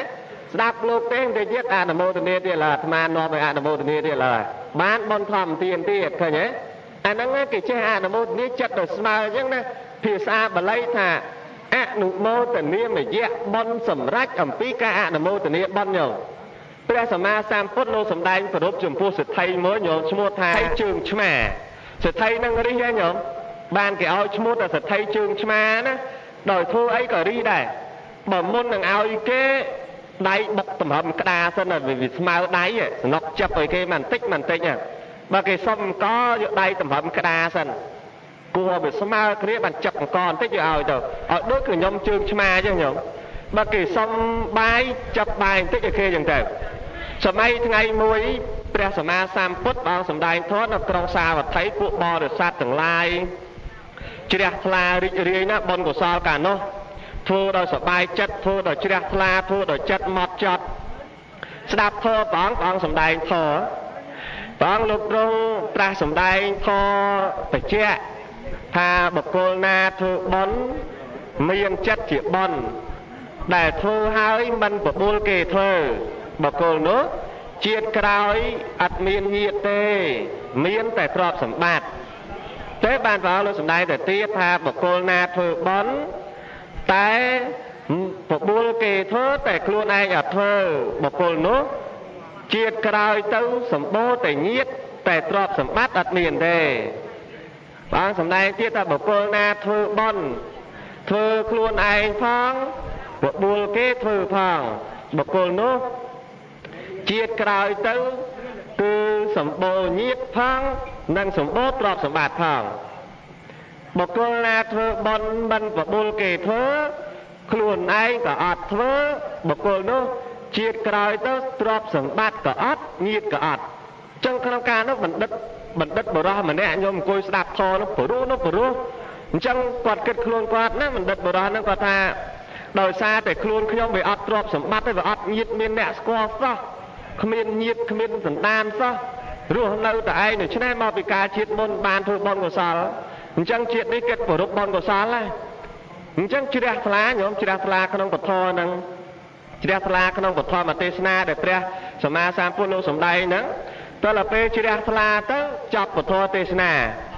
ស្ដាប់លោកទេតែទៀតអនុមោទនាទៀតឡើយអាត្មានាំឲ្យអនុមោទនាទៀតឡើយបានបនធម្មទានទៀតឃើញទេអាហ្នឹងគេចេះអនុមោទនាចិត្តទៅស្មើអញ្ចឹងណាភាសាបាលីថាអនុមោទនាមយៈបនសម្រេចអំពីការអនុមោទនាបនញោមព្រះសម្មាសម្ពុទ្ធលោកសម្ដែងប្រពចំពោះសិទ្ធិមួយញោមឈ្មោះថាជើងឆ្មាសិទ្ធិហ្នឹងរិះហ្នឹងញោមបានគេឲ្យឈ្មោះថាសិទ្ធិជើងឆ្មាណាដោយធ្វើអីក៏រិះដែរបើមុននឹងឲ្យគេដៃបុកតម្រឹមក្តារសិនវាស្មើដៃសំណុកចាប់ឲ្យគេបន្តិចបើគេសុំអង្គយកដៃតម្រឹមក្តារសិនគួរវាស្មើគ្នាបានចាប់អង្គបន្តិចយកឲ្យទៅឲ្យដូចខ្ញុំជើងឆ្មាអញ្ចឹងញោមបើគេសុំបាយចាប់បាយបន្តិចឲ្យគេអញ្ចឹងទៅសម័យថ្ងៃមួយព្រះសម្មាសម្ពុទ្ធបានសម្ដែងធម៌នៅក្រុងសាវត្ថីពួកបរិស័ទទាំងឡាយជ្រះថ្លារីករាយណាស់បុណ្យកុសលកាលនោះធ្វើដោយសប្បាយចិត្តធ្វើដោយជ្រះថ្លាធ្វើដោយចិត្តហ្មត់ចត់ស្ដាប់ធម៌ព្រះអង្គសម្ដែងធម៌ព្រះអង្គលោកទ្រង់ត្រាស់សម្ដែងធម៌បញ្ជាក់ថាបុគ្គលណាធ្វើបុណ្យមានចិត្តជាបុណ្យដែលធ្វើហើយមិនបបួលគេធ្វើបុគ្គលនោះជាតិក្រោយអត់មានញាតិទេមានតែទ្រព្យសម្បត្តិតែបានព្រះអង្គលោកសម្ដែងទៅទៀតថាបុគ្គលណាធ្វើបុណ្យតែបបួលគេធ្វើតែខ្លួនឯងអត់ធ្វើបុគ្គលនោះជាតិក្រោយទៅសម្បូរតែញាតិតែទ្រព្យសម្បត្តិអត់មានទេព្រះអង្គសម្ដែងទៀតថាបុគ្គលណាធ្វើបុណ្យធ្វើខ្លួនឯងផងបបួលគេធ្វើផងបុគ្គលនោះជាតិក្រោយទៅគឺសម្បូរញាតិផងនិងសម្បូរទ្រព្យសម្បត្តិផងបុគ្គលណាធ្វើបុណ្យមិនបបួលគេធ្វើខ្លួនឯងក៏អត់ធ្វើបុគ្គលនោះជាតិក្រោយទៅទ្រព្យសម្បត្តិក៏អត់ញាតិក៏អត់ចឹងក្នុងការនោះបណ្ឌិតបរោះម្នាក់ខ្ញុំអង្គុយស្ដាប់ធម៌នោះព្រោះអញ្ចឹងគាត់គិតខ្លួនគាត់ណាបណ្ឌិតបរោះហ្នឹងគាត់ថាដោយសារតែខ្លួនខ្ញុំវាអត់ទ្រព្យសម្បត្តិទេវាអត់ញាតិមានអ្នកស្គាល់សោះគ្មានញាតិគ្មានសន្តានសោះរស់នៅតែឯងដូច្នេះមកពីការជាតិមុនបានធ្វើបុណ្យកុសលអញ្ចឹងជាតិនេះគិតប្រពបុណ្យកុសលណាអញ្ចឹងជ្រះថ្លាញោមជ្រះថ្លាក្នុងពធហ្នឹងជ្រះថ្លាក្នុងពធមទេសនាដែលព្រះសម្មាសម្ពុទ្ធលោកសម្ដែងហ្នឹងតើដល់ពេលជ្រះថ្លាទៅចប់ពធទេសនា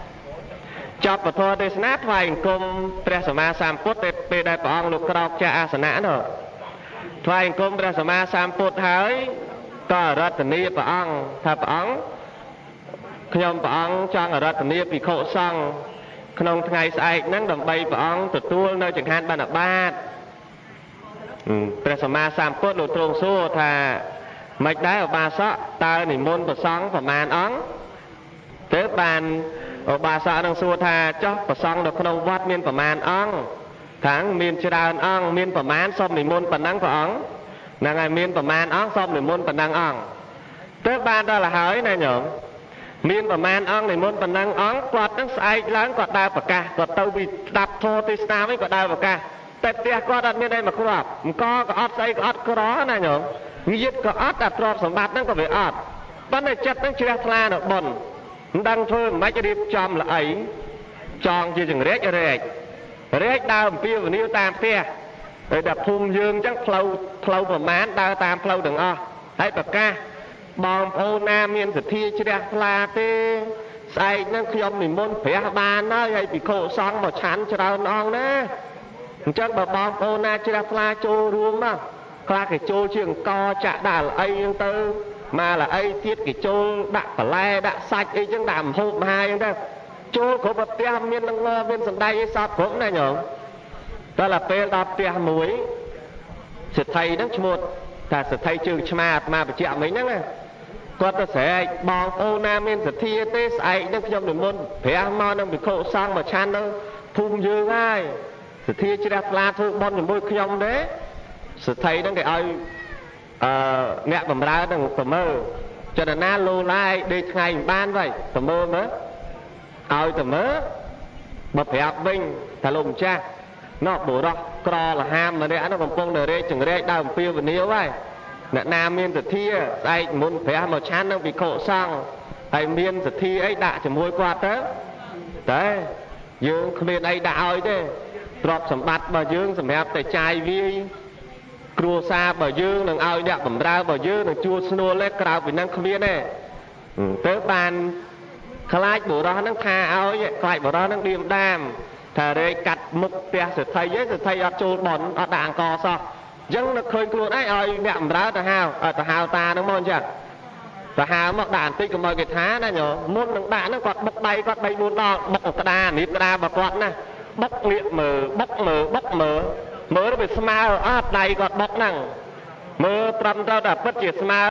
ថ្វាយអង្គមព្រះសម្មាសម្ពុទ្ធពេលដែលព្រះអង្គលោកក្រោកចាកអាសនៈនោះថ្វាយអង្គមព្រះសម្មាសម្ពុទ្ធហើយក៏រតនាព្រះអង្គថាព្រះអង្គខ្ញុំព្រះអង្គចង់រតនាភិក្ខុសង្ឃក្នុងថ្ងៃស្អែកហ្នឹងដើម្បីព្រះអង្គទទួលនៅចង្ហាន់បណ្ឌបាតព្រះសម្មាសម្ពុទ្ធលោកទ្រង់សួរថាមិនដែរឧបាសកតើនិមន្តព្រះសង្ឃប្រមាណអង្គទៅបានឧបាសកនឹងសួរថាចុះព្រះសង្ឃនៅក្នុងវត្តមានប្រមាណអង្គខាងមានច្រើនអង្គមានប្រមាណសូមនិមន្តប៉ុណ្ណឹងព្រះអង្គហ្នឹងហើយមានប្រមាណអង្គសូមនិមន្តប៉ុណ្ណឹងអង្គទៅបានដល់ហើយណាញោមមានប្រមាណអង្គនិមន្តប៉ុណ្ណឹងអង្គគាត់នឹងស្អែកឡើងគាត់ដើរប្រកាសគាត់ទៅពីស្ដាប់ធម៌ទេសនាវិញគាត់ដើរប្រកាសតែផ្ទះគាត់អត់មានអីមកគ្រាប់អង្គក៏អត់ស្អីក៏អត់ក្រណាញោមញាតិក៏អត់តែទ្រព្យសម្បត្តិហ្នឹងក៏វាអត់ប៉ុន្តែចិត្តហ្នឹងជ្រះថ្លានៅបុណ្យមិនដឹងធ្វើមិនរៀបចំល្អីចង់ជាចង្រែករែកដើរអំពាវនាវតាមផ្ទះហើយដល់ភូមិយើងអញ្ចឹងផ្លូវប្រមាណដើរតាមផ្លូវទាំងអស់ហើយប្រកាសបងប្អូនណាមានសទ្ធាជ្រះថ្លាទេស្អែកហ្នឹងខ្ញុំនិមន្តព្រះបានហើយភិក្ខុសង្ឃមកឆាន់ច្រើនអង្គណាអញ្ចឹងបើបងប្អូនណាជ្រះថ្លាចូលរួមណាខ្លះគេចូលជាអង្គចាក់ដាក់ល្អីហ្នឹងទៅមកល្អីទៀតគេចូលដាក់បន្លែដាក់សាច់អីចឹងដាក់ម្ហូបមហាអញ្ចឹងទៅចូលគ្រប់ផ្ទះមាននឹងមានសណ្ដែកអីសពគ្រប់ណាញោមដល់ពេលដល់ផ្ទះមួយសិទ្ធិហ្នឹងឈ្មោះថាសិទ្ធិជើងឆ្មាអាត្មាបញ្ជាក់មិញហ្នឹងណាគាត់ទៅស្រែកបងប្អូនណាមានសទ្ធាទេស្អែកហ្នឹងខ្ញុំនិមន្តព្រះមកនឹងភិក្ខុសង្ឃមកឆាន់នៅភូមិយើងហើយសទ្ធាជ្រះថ្លាធ្វើបុណ្យជាមួយខ្ញុំទេសិទ្ធិហ្នឹងគេឲ្យអ្នកបម្រើនឹងប្រមើចរណាលោឡាយដេកថ្ងៃមិនបានវិញប្រមើមើលឲ្យទៅមើលបើប្រាប់វិញថាលោកម្ចាស់នោះបុរសក្រលហាមម្នាក់នោះកំពុងតែរែកចង្រែកដើរអំពាវនាវហើយអ្នកណាមានសទ្ធាស្អែកមុនព្រះមកឆាន់នឹងភិក្ខុសង្ឃហើយមានសទ្ធាអីដាក់ជាមួយគាត់ទៅតែយើងគ្មានអីដាក់ឲ្យទេទ្រព្យសម្បត្តិរបស់យើងសម្រាប់តែចាយវាយគ្រួសារបើយើងនឹងឲ្យអ្នកបម្រើបើយើងនឹងជួស្នួលក្រៅពីនឹងគ្មានទេទៅបានខ្លាចបុរសហ្នឹងថាឲ្យខ្លាចបុរសហ្នឹងឌៀមដាមថារែកកាត់មុខផ្ទះសេដ្ឋីឯងសេដ្ឋីអត់ចូលបន់អត់ដាក់អង្គសោះអញ្ចឹងនឹកឃើញខ្លួនឯងឲ្យអ្នកបម្រើទៅហៅតាហ្នឹងមកអញ្ចឹងទៅហៅមកដាក់បន្តិចកុំឲ្យគេថាណាញោមមុននឹងដាក់ហ្នឹងគាត់បុកដៃគាត់3 4ដងបុកក្តារនេះក្តាររបស់គាត់ណាបុកងាកមើលបុកមើលទៅវាស្មើអត់ដៃគាត់បុកហ្នឹងមើលត្រឹមត្រូវតែពិតជាស្មើ